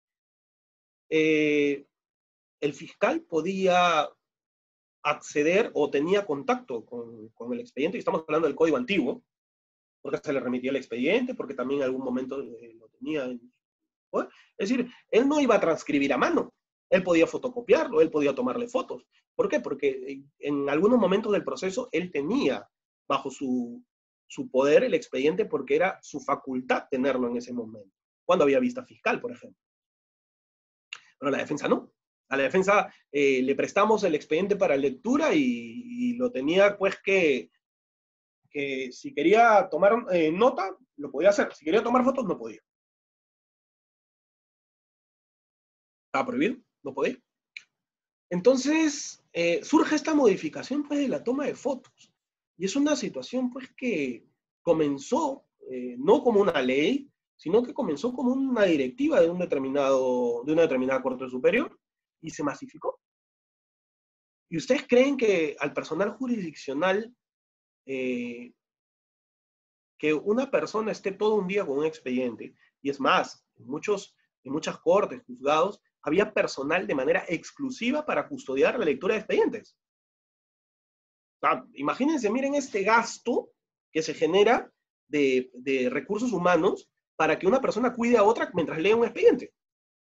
El fiscal podía acceder o tenía contacto con el expediente, y estamos hablando del código antiguo, porque se le remitía el expediente, porque también en algún momento lo tenía en... Es decir, él no iba a transcribir a mano, él podía fotocopiarlo, él podía tomarle fotos. ¿Por qué? Porque en algunos momentos del proceso él tenía bajo su poder el expediente porque era su facultad tenerlo en ese momento, cuando había vista fiscal, por ejemplo. Pero la defensa no. A la defensa le prestamos el expediente para lectura y lo tenía pues que si quería tomar nota, lo podía hacer. Si quería tomar fotos, no podía. Estaba prohibido, no podía. Entonces, surge esta modificación pues, de la toma de fotos. Y es una situación pues, que comenzó no como una ley, sino que comenzó como una directiva de una determinada Corte Superior y se masificó. ¿Y ustedes creen que al personal jurisdiccional, que una persona esté todo un día con un expediente? Y es más, en muchas cortes, juzgados, había personal de manera exclusiva para custodiar la lectura de expedientes. O sea, imagínense, miren este gasto que se genera de recursos humanos para que una persona cuide a otra mientras lee un expediente.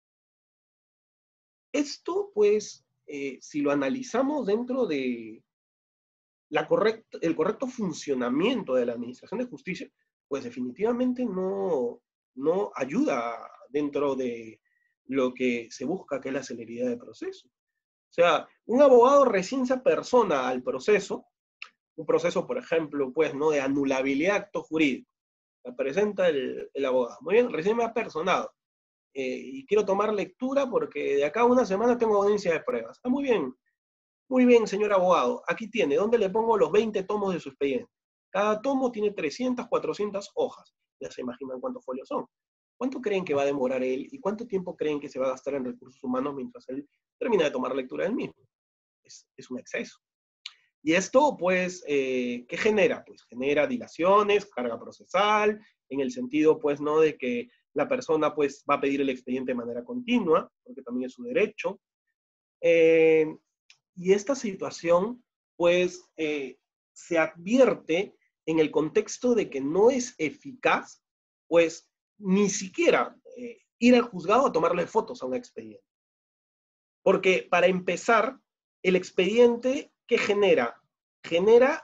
Esto, pues, si lo analizamos dentro de el correcto funcionamiento de la Administración de Justicia, pues definitivamente no ayuda dentro de lo que se busca, que es la celeridad del proceso. O sea, un abogado recién se apersona al proceso, un proceso, por ejemplo, pues, ¿no? De anulabilidad de acto jurídico. La presenta el abogado. Muy bien, recién me ha personado. Y quiero tomar lectura porque de acá a una semana tengo audiencia de pruebas. Ah, muy bien, señor abogado. Aquí tiene, ¿dónde le pongo los 20 tomos de su expediente? Cada tomo tiene 300, 400 hojas. Ya se imaginan cuántos folios son. ¿Cuánto creen que va a demorar él y cuánto tiempo creen que se va a gastar en recursos humanos mientras él termina de tomar lectura del mismo? Es un exceso. Y esto, pues, ¿qué genera? Pues genera dilaciones, carga procesal, en el sentido, pues, ¿no? De que la persona, pues, va a pedir el expediente de manera continua, porque también es su derecho. Eh, y esta situación, pues, se advierte en el contexto de que no es eficaz, pues, ni siquiera ir al juzgado a tomarle fotos a un expediente. Porque, para empezar, el expediente, ¿qué genera? Genera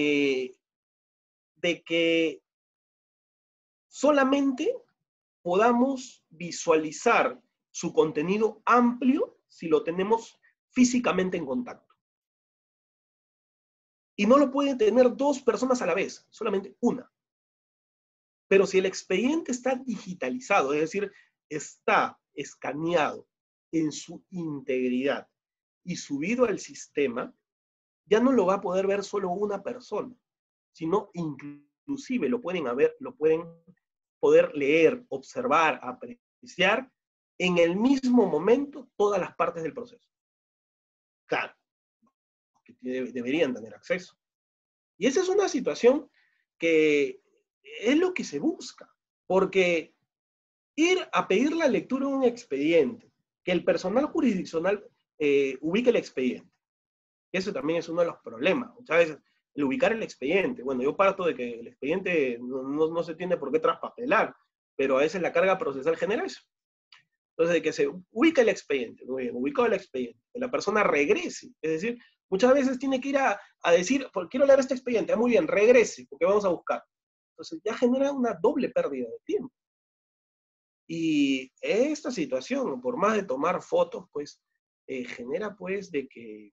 de que solamente podamos visualizar su contenido amplio si lo tenemos físicamente en contacto. Y no lo pueden tener dos personas a la vez, solamente una. Pero si el expediente está digitalizado, es decir, está escaneado en su integridad y subido al sistema, ya no lo va a poder ver solo una persona, sino inclusive lo pueden poder leer, observar, apreciar en el mismo momento todas las partes del proceso. Claro, que deberían tener acceso. Y esa es una situación que es lo que se busca, porque ir a pedir la lectura de un expediente, que el personal jurisdiccional ubique el expediente, eso también es uno de los problemas. Muchas veces, el ubicar el expediente, bueno, yo parto de que el expediente no se tiene por qué traspapelar, pero a veces la carga procesal genera eso. Entonces, de que se ubica el expediente, muy bien, ubicado el expediente, que la persona regrese, es decir, muchas veces tiene que ir a decir, quiero leer este expediente, muy bien, regrese, porque vamos a buscar. Entonces ya genera una doble pérdida de tiempo. Y esta situación, por más de tomar fotos, pues, genera pues de que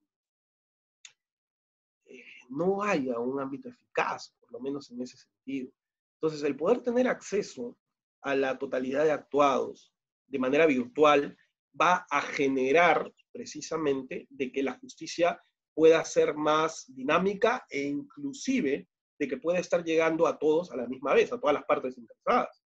no haya un ámbito eficaz, por lo menos en ese sentido. Entonces, el poder tener acceso a la totalidad de actuados de manera virtual va a generar precisamente de que la justicia pueda ser más dinámica e inclusive de que pueda estar llegando a todos a la misma vez, a todas las partes interesadas.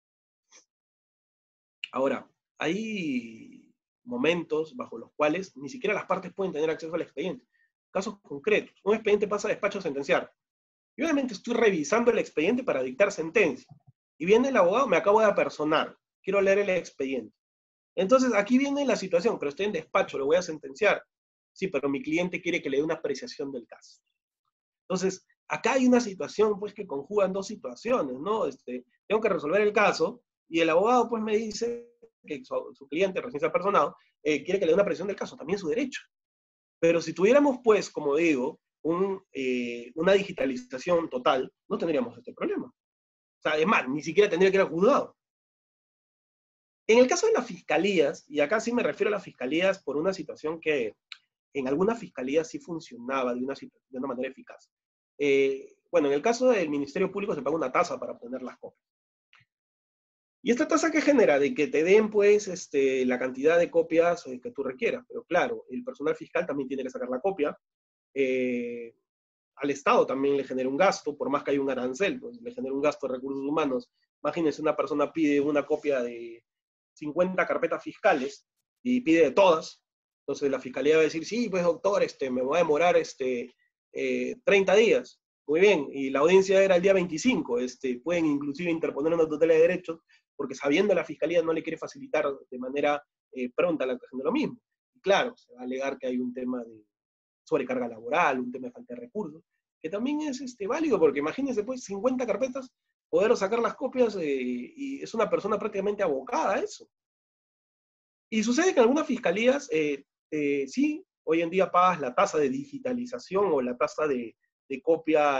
Ahora, hay momentos bajo los cuales ni siquiera las partes pueden tener acceso al expediente. casos concretos. Un expediente pasa de despacho a sentenciar. Y obviamente estoy revisando el expediente para dictar sentencia. Y viene el abogado, me acabo de apersonar, quiero leer el expediente. Entonces, aquí viene la situación, pero estoy en despacho, lo voy a sentenciar. Sí, pero mi cliente quiere que le dé una apreciación del caso. Entonces, acá hay una situación, pues, que conjugan dos situaciones, ¿no? Tengo que resolver el caso, y el abogado, pues, me dice que su cliente, recién se ha personado, quiere que le dé una apreciación del caso, también es su derecho. Pero si tuviéramos, pues, como digo, una digitalización total, no tendríamos este problema. O sea, es más, ni siquiera tendría que ir al juzgado. En el caso de las fiscalías, y acá sí me refiero a las fiscalías por una situación que en algunas fiscalías sí funcionaba de una manera eficaz. Bueno, en el caso del Ministerio Público se paga una tasa para obtener las copias. ¿Y esta tasa qué genera? De que te den, pues, la cantidad de copias que tú requieras. Pero claro, el personal fiscal también tiene que sacar la copia. Al Estado también le genera un gasto, por más que haya un arancel, pues le genera un gasto de recursos humanos. Imagínense, una persona pide una copia de 50 carpetas fiscales y pide de todas. Entonces la fiscalía va a decir, sí, pues doctor, me voy a demorar 30 días. Muy bien, y la audiencia era el día 25. Pueden inclusive interponer una tutela de derechos, porque sabiendo la fiscalía no le quiere facilitar de manera pronta la actuación de lo mismo. Y claro, se va a alegar que hay un tema de sobrecarga laboral, un tema de falta de recursos, que también es válido, porque imagínense, pues, 50 carpetas, poder sacar las copias, y es una persona prácticamente abocada a eso. Y sucede que en algunas fiscalías, sí, hoy en día pagas la tasa de digitalización o la tasa de copia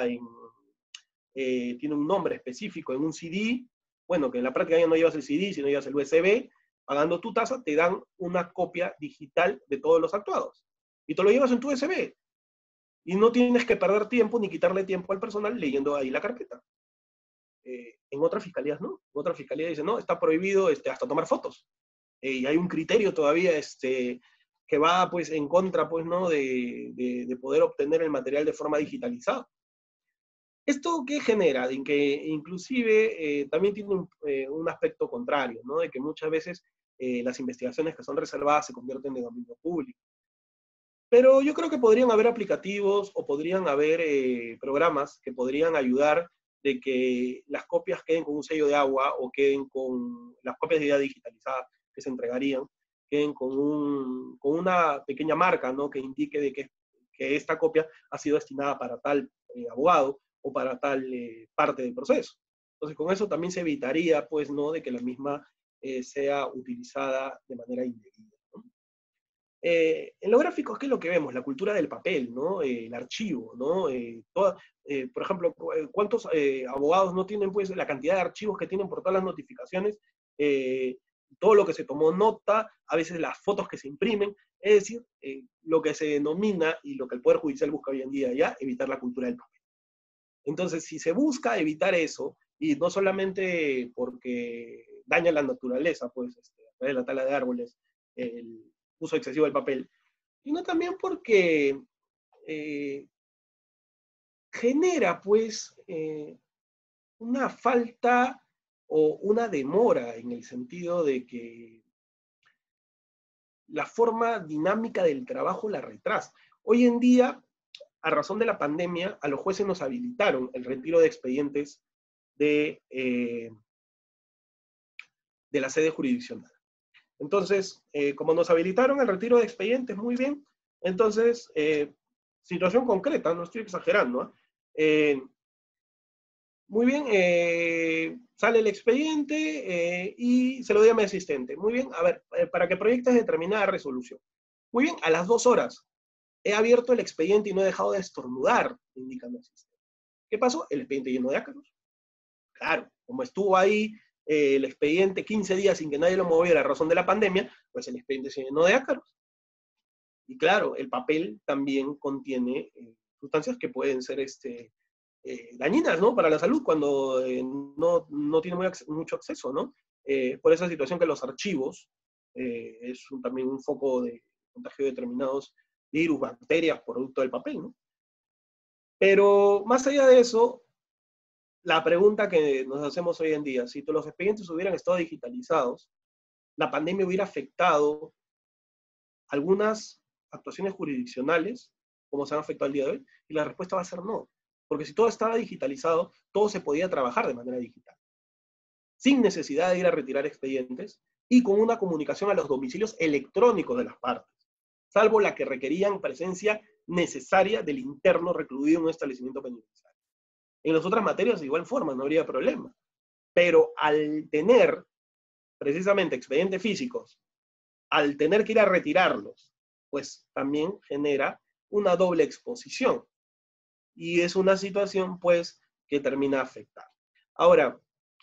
tiene un nombre específico, en un CD, bueno, que en la práctica ya no llevas el CD, sino llevas el USB, pagando tu tasa, te dan una copia digital de todos los actuados. Y te lo llevas en tu USB. Y no tienes que perder tiempo ni quitarle tiempo al personal leyendo ahí la carpeta. En otras fiscalías no. En otras fiscalías dicen, no, está prohibido hasta tomar fotos. Y hay un criterio todavía que va, pues, en contra, pues, ¿no? de poder obtener el material de forma digitalizada. ¿Esto qué genera? De que inclusive también tiene un aspecto contrario, ¿no? De que muchas veces las investigaciones que son reservadas se convierten en dominio público. Pero yo creo que podrían haber aplicativos o podrían haber programas que podrían ayudar de que las copias queden con un sello de agua o queden con las copias de identidad digitalizadas que se entregarían, queden con una pequeña marca, ¿no? Que indique de que esta copia ha sido destinada para tal abogado o para tal parte del proceso. Entonces, con eso también se evitaría, pues, ¿no? De que la misma sea utilizada de manera indebida, ¿no? En lo gráfico, ¿qué es lo que vemos? La cultura del papel, ¿no? El archivo, ¿no? Por ejemplo, ¿cuántos abogados no tienen, pues, la cantidad de archivos que tienen por todas las notificaciones? Todo lo que se tomó nota, a veces las fotos que se imprimen, es decir, lo que se denomina y lo que el Poder Judicial busca hoy en día ya, evitar la cultura del papel. Entonces, si se busca evitar eso, y no solamente porque daña la naturaleza, pues, a través de la tala de árboles, el uso excesivo del papel, sino también porque eh, genera, pues, una falta o una demora en el sentido de que la forma dinámica del trabajo la retrasa. Hoy en día, a razón de la pandemia, a los jueces nos habilitaron el retiro de expedientes de la sede jurisdiccional. Entonces, como nos habilitaron el retiro de expedientes, muy bien. Entonces, situación concreta, no estoy exagerando, muy bien, sale el expediente y se lo doy a mi asistente. Muy bien, a ver, para que proyectes determinada resolución. Muy bien, a las 2 horas he abierto el expediente y no he dejado de estornudar, indica mi asistente. ¿Qué pasó? El expediente lleno de ácaros. Claro, como estuvo ahí el expediente 15 días sin que nadie lo moviera a razón de la pandemia, pues el expediente se llenó de ácaros. Y claro, el papel también contiene sustancias que pueden ser dañinas, ¿no? Para la salud cuando no tiene mucho acceso, ¿no? Por esa situación que los archivos es también un foco de contagio de determinados virus, bacterias, producto del papel, ¿no? Pero más allá de eso, la pregunta que nos hacemos hoy en día, si todos los expedientes hubieran estado digitalizados, la pandemia hubiera afectado algunas actuaciones jurisdiccionales como se han afectado el día de hoy? Y la respuesta va a ser no. Porque si todo estaba digitalizado, todo se podía trabajar de manera digital, sin necesidad de ir a retirar expedientes y con una comunicación a los domicilios electrónicos de las partes, salvo la que requerían presencia necesaria del interno recluido en un establecimiento penitenciario. En las otras materias, de igual forma, no habría problema. Pero al tener precisamente expedientes físicos, al tener que ir a retirarlos, pues también genera una doble exposición. Y es una situación, pues, que termina afectando. Ahora,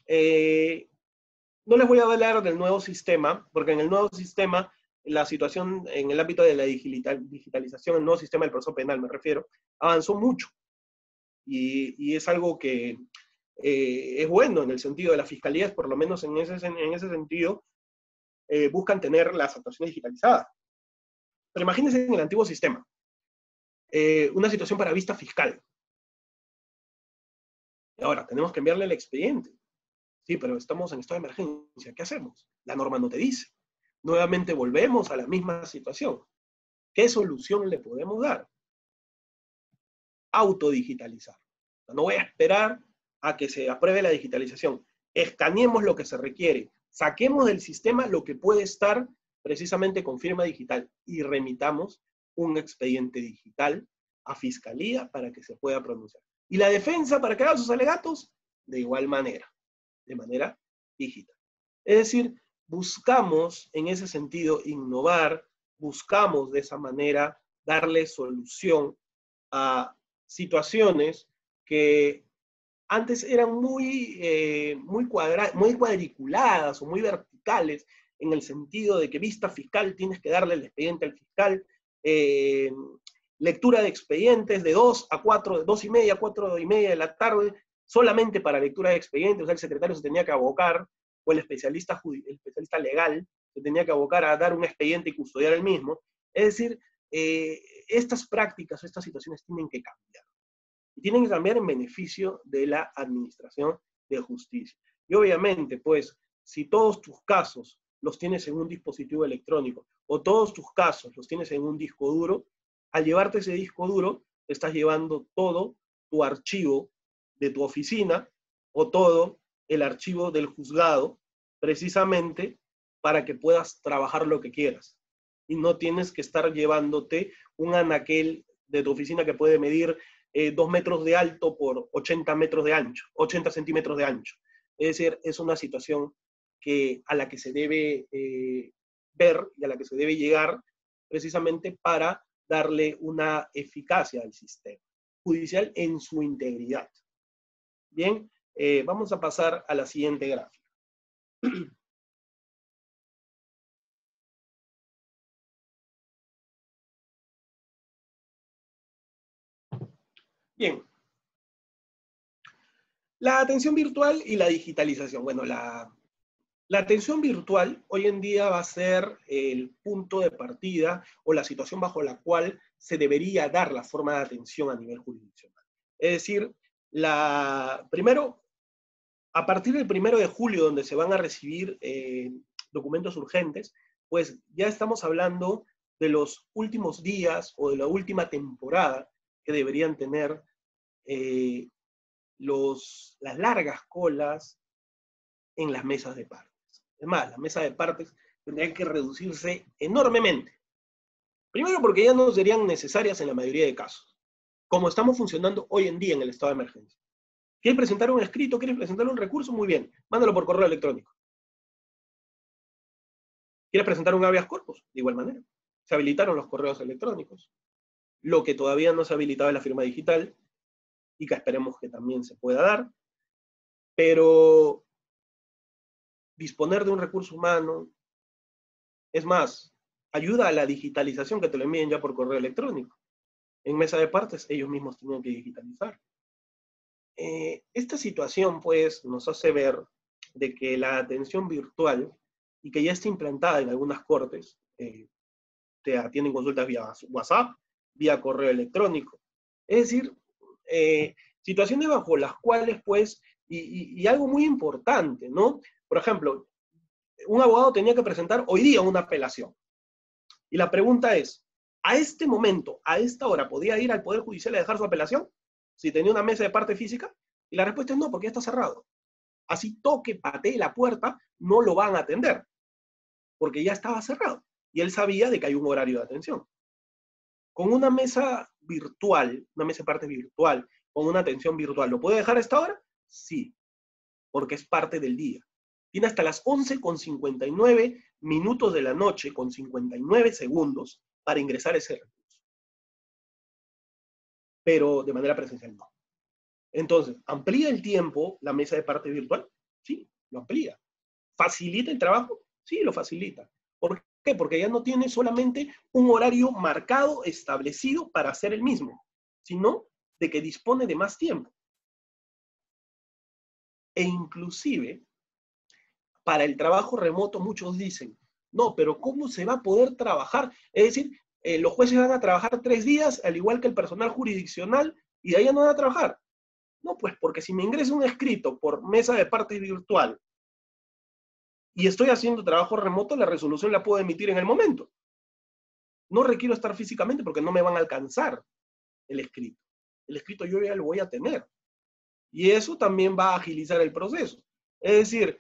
no les voy a hablar del nuevo sistema, porque en el nuevo sistema, la situación en el ámbito de la digitalización, el nuevo sistema del proceso penal, me refiero, avanzó mucho. Y es algo que es bueno en el sentido de las fiscalías, por lo menos en ese sentido, buscan tener las actuaciones digitalizadas. Pero imagínense en el antiguo sistema, una situación para vista fiscal. Y ahora, tenemos que enviarle el expediente. Sí, pero estamos en estado de emergencia. ¿Qué hacemos? La norma no te dice. Nuevamente volvemos a la misma situación. ¿Qué solución le podemos dar? Autodigitalizar. No voy a esperar a que se apruebe la digitalización. Escaneemos lo que se requiere. Saquemos del sistema lo que puede estar precisamente con firma digital y remitamos un expediente digital a fiscalía para que se pueda pronunciar. Y la defensa, para que haga sus alegatos, de igual manera, de manera digital. Es decir, buscamos en ese sentido innovar, buscamos de esa manera darle solución a situaciones que antes eran muy cuadriculadas o muy verticales, en el sentido de que vista fiscal tienes que darle el expediente al fiscal, lectura de expedientes de 2 a 4, 2 y media, 4 y media de la tarde, solamente para lectura de expedientes, o sea, el secretario se tenía que abocar, o el especialista legal se tenía que abocar a dar un expediente y custodiar el mismo. Es decir, estas prácticas, estas situaciones tienen que cambiar. Y tienen que cambiar en beneficio de la administración de justicia. Y obviamente, pues, si todos tus casos los tienes en un dispositivo electrónico, o todos tus casos los tienes en un disco duro, al llevarte ese disco duro, te estás llevando todo tu archivo de tu oficina, o todo el archivo del juzgado, precisamente para que puedas trabajar lo que quieras. Y no tienes que estar llevándote un anaquel de tu oficina que puede medir 2 metros de alto por 80 metros de ancho, 80 centímetros de ancho. Es decir, es una situación a la que se debe ver y a la que se debe llegar precisamente para darle una eficacia al sistema judicial en su integridad. Bien, vamos a pasar a la siguiente gráfica. Bien. La atención virtual y la digitalización. Bueno, la atención virtual hoy en día va a ser el punto de partida o la situación bajo la cual se debería dar la forma de atención a nivel jurisdiccional. Es decir, primero, a partir del 1 de julio, donde se van a recibir documentos urgentes, pues ya estamos hablando de los últimos días o de la última temporada que deberían tener las largas colas en las mesas de partes. Es más, las mesas de partes tendrían que reducirse enormemente. Primero porque ya no serían necesarias en la mayoría de casos, como estamos funcionando hoy en día en el estado de emergencia. ¿Quieres presentar un escrito? ¿Quieres presentar un recurso? Muy bien, mándalo por correo electrónico. ¿Quieres presentar un habeas corpus? De igual manera. Se habilitaron los correos electrónicos. Lo que todavía no se ha habilitado es la firma digital, y que esperemos que también se pueda dar. Pero disponer de un recurso humano, es más, ayuda a la digitalización, que te lo envíen ya por correo electrónico. En mesa de partes, ellos mismos tienen que digitalizar. Esta situación, pues, nos hace ver de que la atención virtual, y que ya está implantada en algunas cortes, te atienden consultas vía WhatsApp, vía correo electrónico. Es decir, situaciones bajo las cuales, pues, y algo muy importante, ¿no? Por ejemplo, un abogado tenía que presentar hoy día una apelación. Y la pregunta es, a este momento, a esta hora, ¿podía ir al Poder Judicial a dejar su apelación? Si tenía una mesa de parte física. Y la respuesta es no, porque ya está cerrado. Así toque, patee la puerta, no lo van a atender, porque ya estaba cerrado. Y él sabía de que hay un horario de atención. Con una mesa virtual, una mesa de parte virtual, con una atención virtual, ¿lo puede dejar a esta hora? Sí, porque es parte del día. Tiene hasta las 11:59 minutos de la noche, con 59 segundos, para ingresar ese recurso. Pero de manera presencial no. Entonces, ¿amplía el tiempo la mesa de parte virtual? Sí, lo amplía. ¿Facilita el trabajo? Sí, lo facilita. ¿Por qué? Porque ya no tiene solamente un horario marcado, establecido para hacer el mismo, sino de que dispone de más tiempo. E inclusive, para el trabajo remoto muchos dicen, no, pero ¿cómo se va a poder trabajar? Es decir, los jueces van a trabajar 3 días, al igual que el personal jurisdiccional, y de ahí ya no van a trabajar. No, pues porque si me ingresa un escrito por mesa de parte virtual y estoy haciendo trabajo remoto, la resolución la puedo emitir en el momento. No requiero estar físicamente porque no me van a alcanzar el escrito. El escrito yo ya lo voy a tener. Y eso también va a agilizar el proceso. Es decir,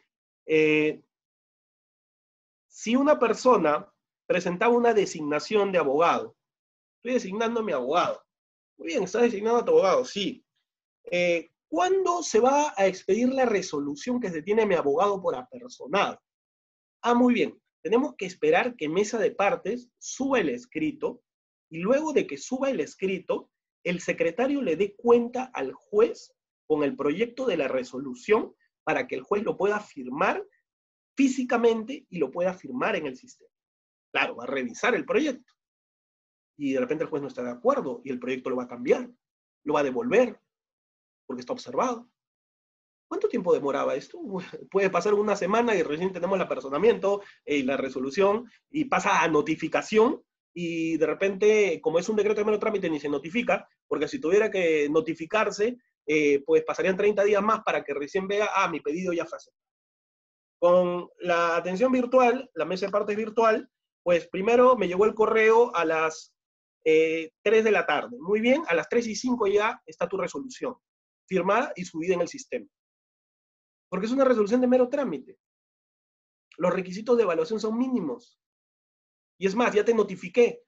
si una persona presentaba una designación de abogado, estoy designando a mi abogado. Muy bien, ¿estás designando a tu abogado? Sí. ¿Cuándo se va a expedir la resolución que se tiene a mi abogado por apersonado? Ah, muy bien. Tenemos que esperar que mesa de partes suba el escrito y luego de que suba el escrito, el secretario le dé cuenta al juez con el proyecto de la resolución para que el juez lo pueda firmar físicamente y lo pueda firmar en el sistema. Claro, va a revisar el proyecto y de repente el juez no está de acuerdo y el proyecto lo va a cambiar, lo va a devolver porque está observado. ¿Cuánto tiempo demoraba esto? Puede pasar una semana y recién tenemos el apersonamiento y la resolución y pasa a notificación y de repente, como es un decreto de mero trámite, ni se notifica, porque si tuviera que notificarse, pues pasarían 30 días más para que recién vea, mi pedido ya fue aceptado. Con la atención virtual, la mesa de partes virtual, pues primero me llegó el correo a las 3 de la tarde. Muy bien, a las 3:05 ya está tu resolución, firmada y subida en el sistema. Porque es una resolución de mero trámite. Los requisitos de evaluación son mínimos. Y es más, ya te notifiqué.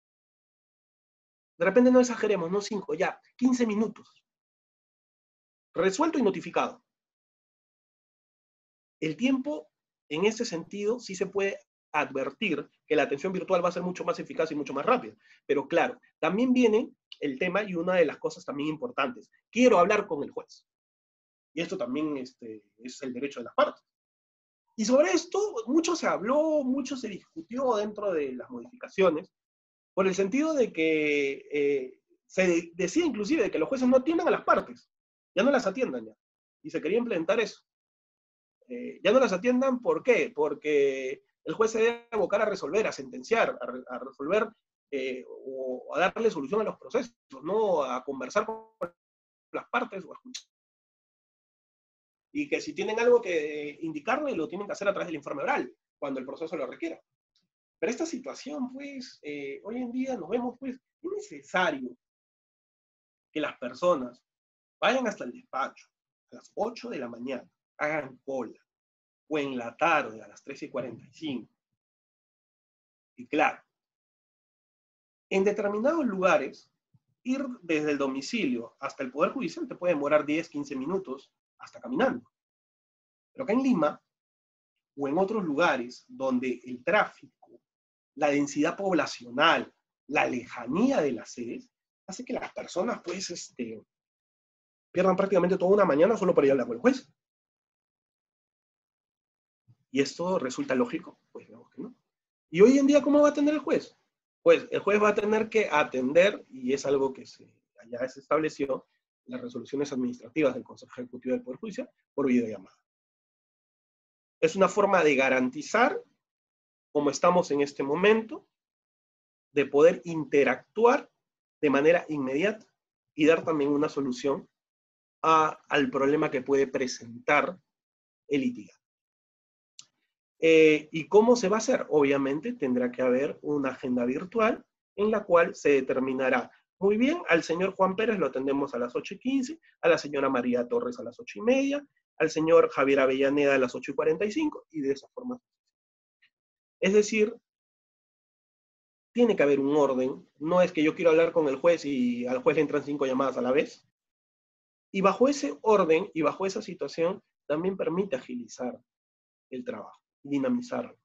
De repente no exageremos, no 5, ya, 15 minutos. Resuelto y notificado. El tiempo, en ese sentido, sí se puede advertir que la atención virtual va a ser mucho más eficaz y mucho más rápida. Pero claro, también viene el tema y una de las cosas también importantes. Quiero hablar con el juez. Y esto también es el derecho de las partes. Y sobre esto mucho se habló, mucho se discutió dentro de las modificaciones, por el sentido de que se decía inclusive de que los jueces no atiendan a las partes, ya no las atiendan ya. Y se quería implementar eso. Ya no las atiendan, ¿por qué? Porque el juez se debe abocar a resolver, a sentenciar, a resolver o a darle solución a los procesos, no a conversar con las partes o a escuchar. Y que si tienen algo que indicarle, lo tienen que hacer a través del informe oral, cuando el proceso lo requiera. Pero esta situación, pues, hoy en día nos vemos, pues, es necesario que las personas vayan hasta el despacho a las 8 de la mañana, hagan cola, o en la tarde a las 13:45. Y claro, en determinados lugares, ir desde el domicilio hasta el Poder Judicial te puede demorar 10, 15 minutos hasta caminando. Pero acá en Lima, o en otros lugares donde el tráfico, la densidad poblacional, la lejanía de las sedes, hace que las personas pues pierdan prácticamente toda una mañana solo para ir a hablar con el juez. ¿Y esto resulta lógico? Pues digamos que no. ¿Y hoy en día cómo va a atender el juez? Pues el juez va a tener que atender, y es algo que ya se estableció, las resoluciones administrativas del Consejo Ejecutivo del Poder Judicial por videollamada. Es una forma de garantizar, como estamos en este momento, de poder interactuar de manera inmediata y dar también una solución al problema que puede presentar el litigante. ¿Y cómo se va a hacer? Obviamente tendrá que haber una agenda virtual en la cual se determinará, muy bien, al señor Juan Pérez lo atendemos a las 8:15, a la señora María Torres a las 8:30, al señor Javier Avellaneda a las 8:45, y de esa forma. Es decir, tiene que haber un orden, no es que yo quiero hablar con el juez y al juez le entran 5 llamadas a la vez, y bajo ese orden y bajo esa situación también permite agilizar el trabajo, dinamizarlo.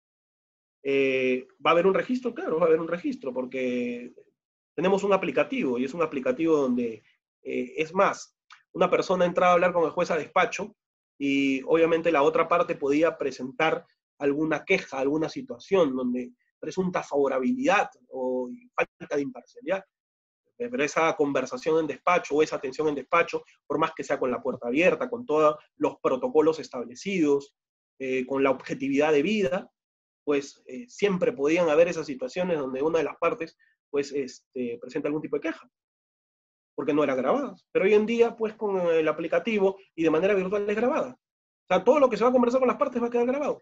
¿Va a haber un registro? Claro, va a haber un registro, porque tenemos un aplicativo, y es un aplicativo donde, es más, una persona entraba a hablar con el juez a despacho, y obviamente la otra parte podía presentar alguna queja, alguna situación donde presunta favorabilidad o falta de imparcialidad. Pero esa conversación en despacho o esa atención en despacho, por más que sea con la puerta abierta, con todos los protocolos establecidos, con la objetividad debida, pues siempre podían haber esas situaciones donde una de las partes pues presenta algún tipo de queja, porque no era grabada. Pero hoy en día, pues con el aplicativo y de manera virtual es grabada. O sea, todo lo que se va a conversar con las partes va a quedar grabado.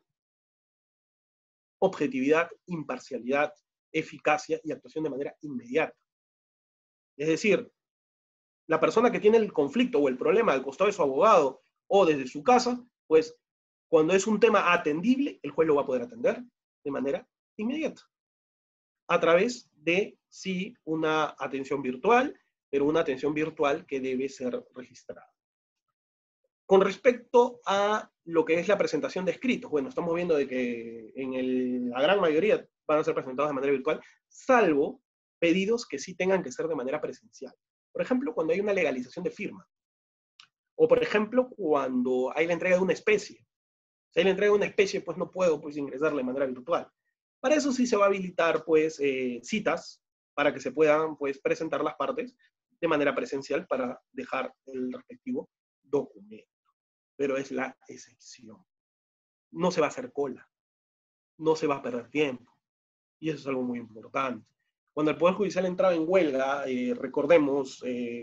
Objetividad, imparcialidad, eficacia y actuación de manera inmediata. Es decir, la persona que tiene el conflicto o el problema al costado de su abogado o desde su casa, pues cuando es un tema atendible, el juez lo va a poder atender de manera inmediata, a través de, sí, una atención virtual, pero una atención virtual que debe ser registrada. Con respecto a lo que es la presentación de escritos, bueno, estamos viendo de que en la gran mayoría van a ser presentados de manera virtual, salvo pedidos que sí tengan que ser de manera presencial. Por ejemplo, cuando hay una legalización de firma, o por ejemplo, cuando hay la entrega de una especie. Si hay la entrega de una especie, pues no puedo pues, ingresarla de manera virtual. Para eso sí se va a habilitar pues, citas para que se puedan pues, presentar las partes de manera presencial para dejar el respectivo documento. Pero es la excepción. No se va a hacer cola, no se va a perder tiempo. Y eso es algo muy importante. Cuando el Poder Judicial entraba en huelga, recordemos,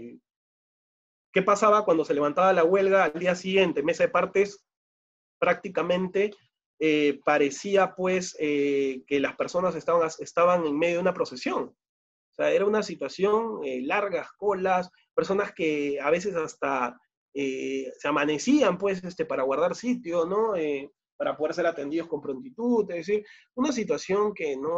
¿qué pasaba cuando se levantaba la huelga al día siguiente? Mesa de partes prácticamente parecía pues que las personas estaban en medio de una procesión. O sea, era una situación, largas colas, personas que a veces hasta se amanecían pues para guardar sitio, ¿no? Para poder ser atendidos con prontitud, es decir, una situación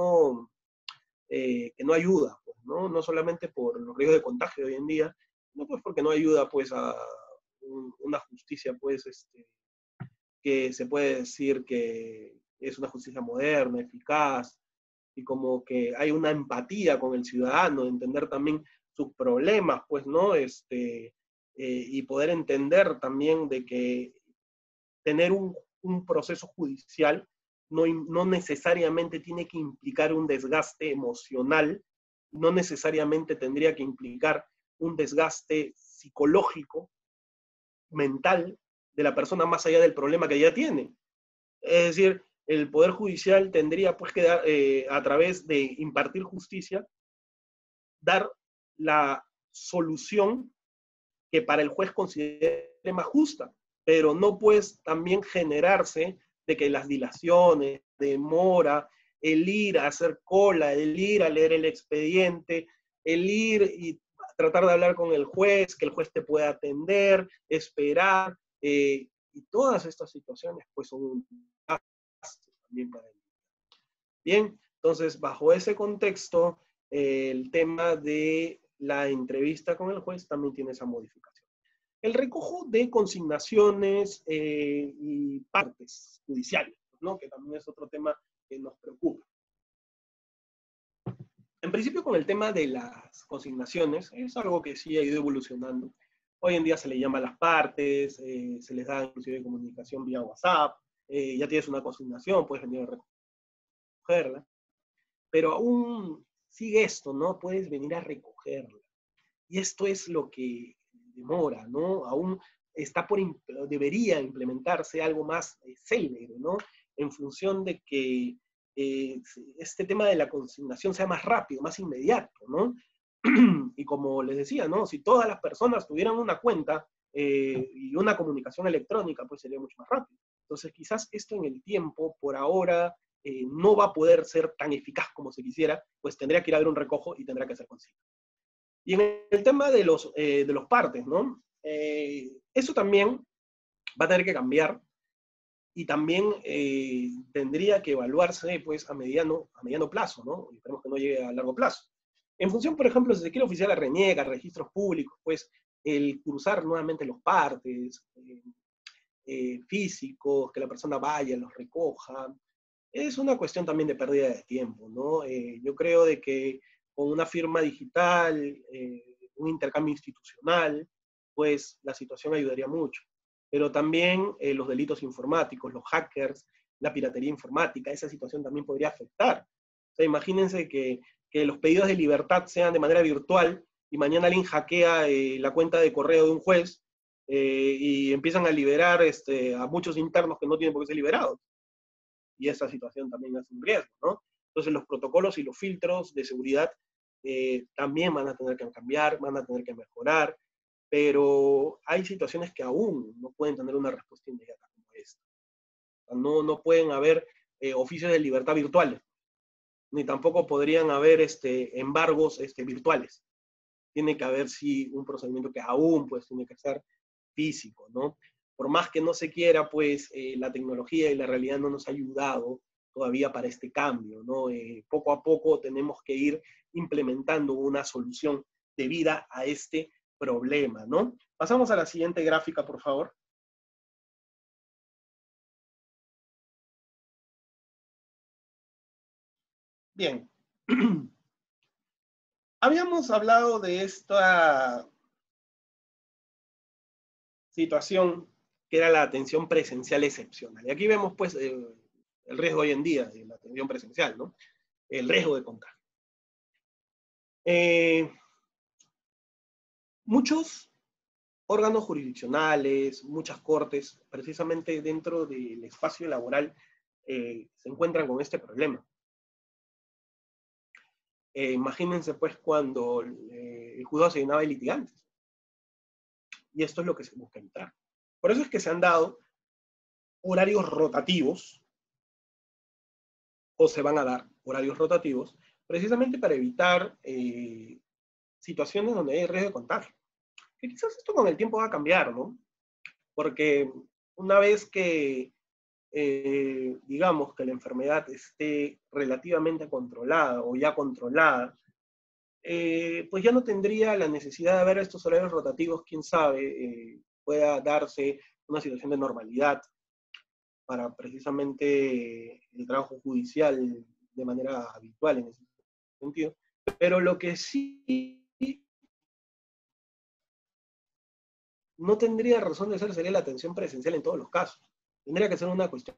que no ayuda, pues, ¿no? No solamente por los riesgos de contagio hoy en día, no pues porque no ayuda pues a una justicia pues que se puede decir que es una justicia moderna, eficaz, y como que hay una empatía con el ciudadano, de entender también sus problemas, pues, ¿no? Y poder entender también de que tener un proceso judicial no necesariamente tiene que implicar un desgaste emocional, no necesariamente tendría que implicar un desgaste psicológico, mental, de la persona más allá del problema que ya tiene. Es decir, el Poder Judicial tendría pues que dar, a través de impartir justicia, dar la solución que para el juez considere más justa, pero no pues también generarse de que las dilaciones, demora, el ir a hacer cola, el ir a leer el expediente, el ir y tratar de hablar con el juez, que el juez te pueda atender, esperar, y todas estas situaciones pues son un gasto también para él. Bien, entonces bajo ese contexto, el tema de la entrevista con el juez también tiene esa modificación. El recojo de consignaciones y partes judiciales, ¿no? Que también es otro tema que nos preocupa. En principio, con el tema de las consignaciones, es algo que sí ha ido evolucionando. Hoy en día se le llama a las partes, se les da inclusive comunicación vía WhatsApp, ya tienes una consignación, puedes venir a recogerla, pero aún sigue esto, ¿no? Puedes venir a recogerla. Y esto es lo que demora, ¿no? Aún debería implementarse algo más célebre, ¿no? En función de que este tema de la consignación sea más rápido, más inmediato, ¿no? Y como les decía, ¿no? Si todas las personas tuvieran una cuenta y una comunicación electrónica, pues sería mucho más rápido. Entonces, quizás esto en el tiempo, por ahora, no va a poder ser tan eficaz como se quisiera, pues tendría que ir a ver un recojo y tendrá que ser consigo. Y en el tema de los partes, ¿no? Eso también va a tener que cambiar y también tendría que evaluarse pues, a mediano plazo, ¿no? Esperemos que no llegue a largo plazo. En función, por ejemplo, si se quiere oficiar la reniega, registros públicos, pues el cruzar nuevamente los partes físicos, que la persona vaya, los recoja, es una cuestión también de pérdida de tiempo, ¿no? Yo creo de que con una firma digital, un intercambio institucional, pues la situación ayudaría mucho. Pero también los delitos informáticos, los hackers, la piratería informática, esa situación también podría afectar. O sea, imagínense que los pedidos de libertad sean de manera virtual y mañana alguien hackea la cuenta de correo de un juez y empiezan a liberar a muchos internos que no tienen por qué ser liberados. Y esa situación también es un riesgo, ¿no? Entonces los protocolos y los filtros de seguridad también van a tener que cambiar, van a tener que mejorar, pero hay situaciones que aún no pueden tener una respuesta inmediata como esta. No pueden haber oficios de libertad virtuales, ni tampoco podrían haber embargos virtuales. Tiene que haber, sí, un procedimiento que aún pues tiene que ser físico, ¿no? Por más que no se quiera, pues la tecnología y la realidad no nos ha ayudado todavía para este cambio, ¿no? Poco a poco tenemos que ir implementando una solución debida a este problema, ¿no? Pasamos a la siguiente gráfica, por favor. Bien. Habíamos hablado de esta situación que era la atención presencial excepcional. Y aquí vemos, pues, el riesgo hoy en día de la atención presencial, ¿no? El riesgo de contagio. Muchos órganos jurisdiccionales, muchas cortes, precisamente dentro del espacio laboral, se encuentran con este problema. Imagínense, pues, cuando el juzgado se llenaba de litigantes. Y esto es lo que se busca evitar. Por eso es que se han dado horarios rotativos, o se van a dar horarios rotativos, precisamente para evitar situaciones donde hay riesgo de contagio. Que quizás esto con el tiempo va a cambiar, ¿no? Porque una vez que, digamos, que la enfermedad esté relativamente controlada o ya controlada, pues ya no tendría la necesidad de ver estos horarios rotativos, quién sabe, pueda darse una situación de normalidad para precisamente el trabajo judicial de manera habitual en ese sentido. Pero lo que sí no tendría razón de ser sería la atención presencial en todos los casos. Tendría que ser una cuestión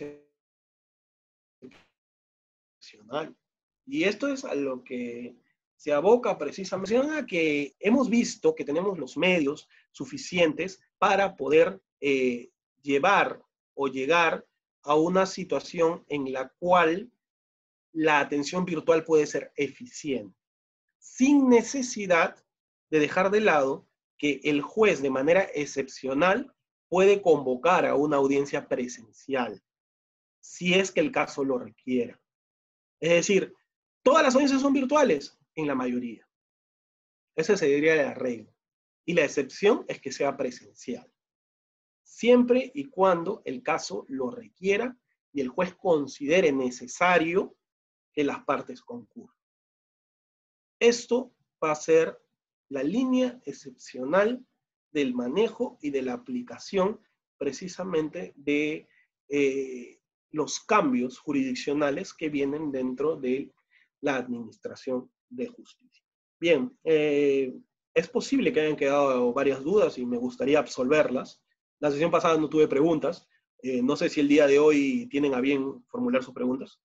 excepcional. Y esto es a lo que se aboca precisamente a que hemos visto que tenemos los medios suficientes para poder llevar o llegar a una situación en la cual la atención virtual puede ser eficiente, sin necesidad de dejar de lado que el juez de manera excepcional puede convocar a una audiencia presencial, si es que el caso lo requiera. Es decir, todas las audiencias son virtuales, en la mayoría. Esa sería la regla. Y la excepción es que sea presencial, siempre y cuando el caso lo requiera y el juez considere necesario que las partes concurran. Esto va a ser la línea excepcional del manejo y de la aplicación precisamente de los cambios jurisdiccionales que vienen dentro de la administración de justicia. Bien, es posible que hayan quedado varias dudas y me gustaría absolverlas. La sesión pasada no tuve preguntas. No sé si el día de hoy tienen a bien formular sus preguntas.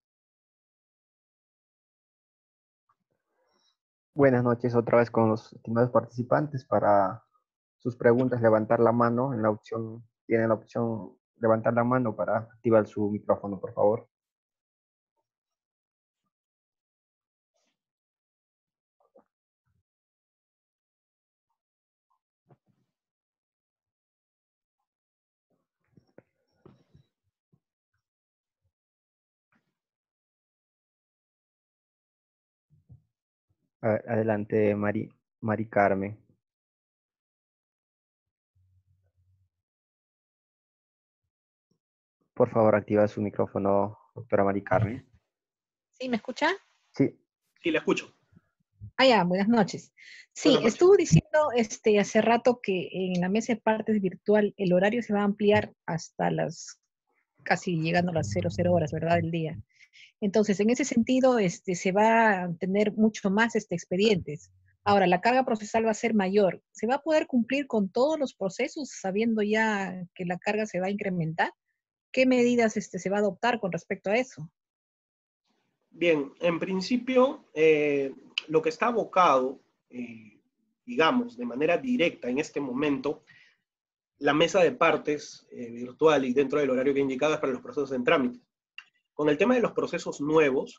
Buenas noches otra vez con los estimados participantes. Para sus preguntas, levantar la mano en la opción, tienen la opción levantar la mano para activar su micrófono, por favor. Adelante, Mari Carmen. Por favor, activa su micrófono, doctora Mari Carmen. ¿Sí me escucha? Sí. Sí, la escucho. Ah, ya, buenas noches. Sí, Buenas noches. estuvo diciendo hace rato que en la mesa de partes virtual el horario se va a ampliar hasta las casi llegando a las 00 horas, ¿verdad? Del día. Entonces, en ese sentido, se va a tener mucho más expedientes. Ahora, la carga procesal va a ser mayor. ¿Se va a poder cumplir con todos los procesos sabiendo ya que la carga se va a incrementar? ¿Qué medidas se va a adoptar con respecto a eso? Bien, en principio, lo que está abocado, digamos, de manera directa en este momento, la mesa de partes virtual y dentro del horario que he indicado es para los procesos en trámite. Con el tema de los procesos nuevos,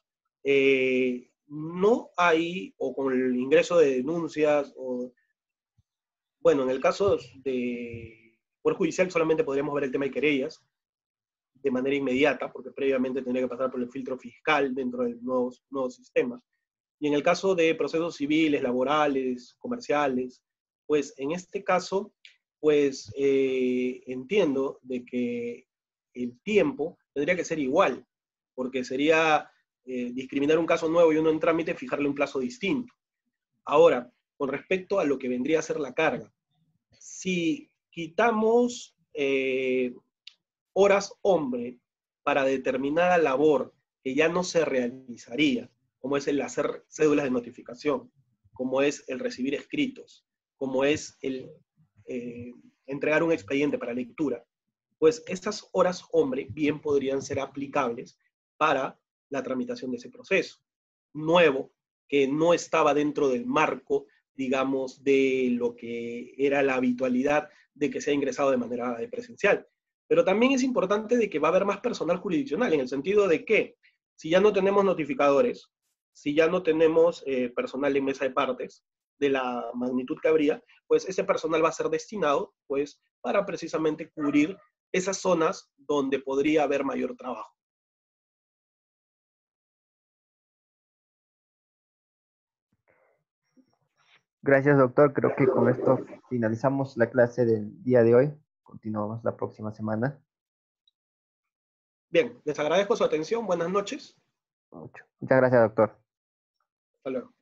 no hay, o con el ingreso de denuncias, o, bueno, en el caso de Poder Judicial solamente podríamos ver el tema de querellas de manera inmediata, porque previamente tendría que pasar por el filtro fiscal dentro del nuevo sistema. Y en el caso de procesos civiles, laborales, comerciales, pues en este caso, pues entiendo de que el tiempo tendría que ser igual, porque sería discriminar un caso nuevo y uno en trámite, fijarle un plazo distinto. Ahora, con respecto a lo que vendría a ser la carga, si quitamos horas hombre para determinada labor que ya no se realizaría, como es el hacer cédulas de notificación, como es el recibir escritos, como es el entregar un expediente para lectura, pues esas horas hombre bien podrían ser aplicables para la tramitación de ese proceso nuevo que no estaba dentro del marco, digamos, de lo que era la habitualidad de que sea ingresado de manera presencial. Pero también es importante de que va a haber más personal jurisdiccional, en el sentido de que si ya no tenemos notificadores, si ya no tenemos personal en mesa de partes, de la magnitud que habría, pues ese personal va a ser destinado, pues, para precisamente cubrir esas zonas donde podría haber mayor trabajo. Gracias, doctor. Creo que con esto finalizamos la clase del día de hoy. Continuamos la próxima semana. Bien, les agradezco su atención. Buenas noches. Muchas gracias, doctor. Hasta luego.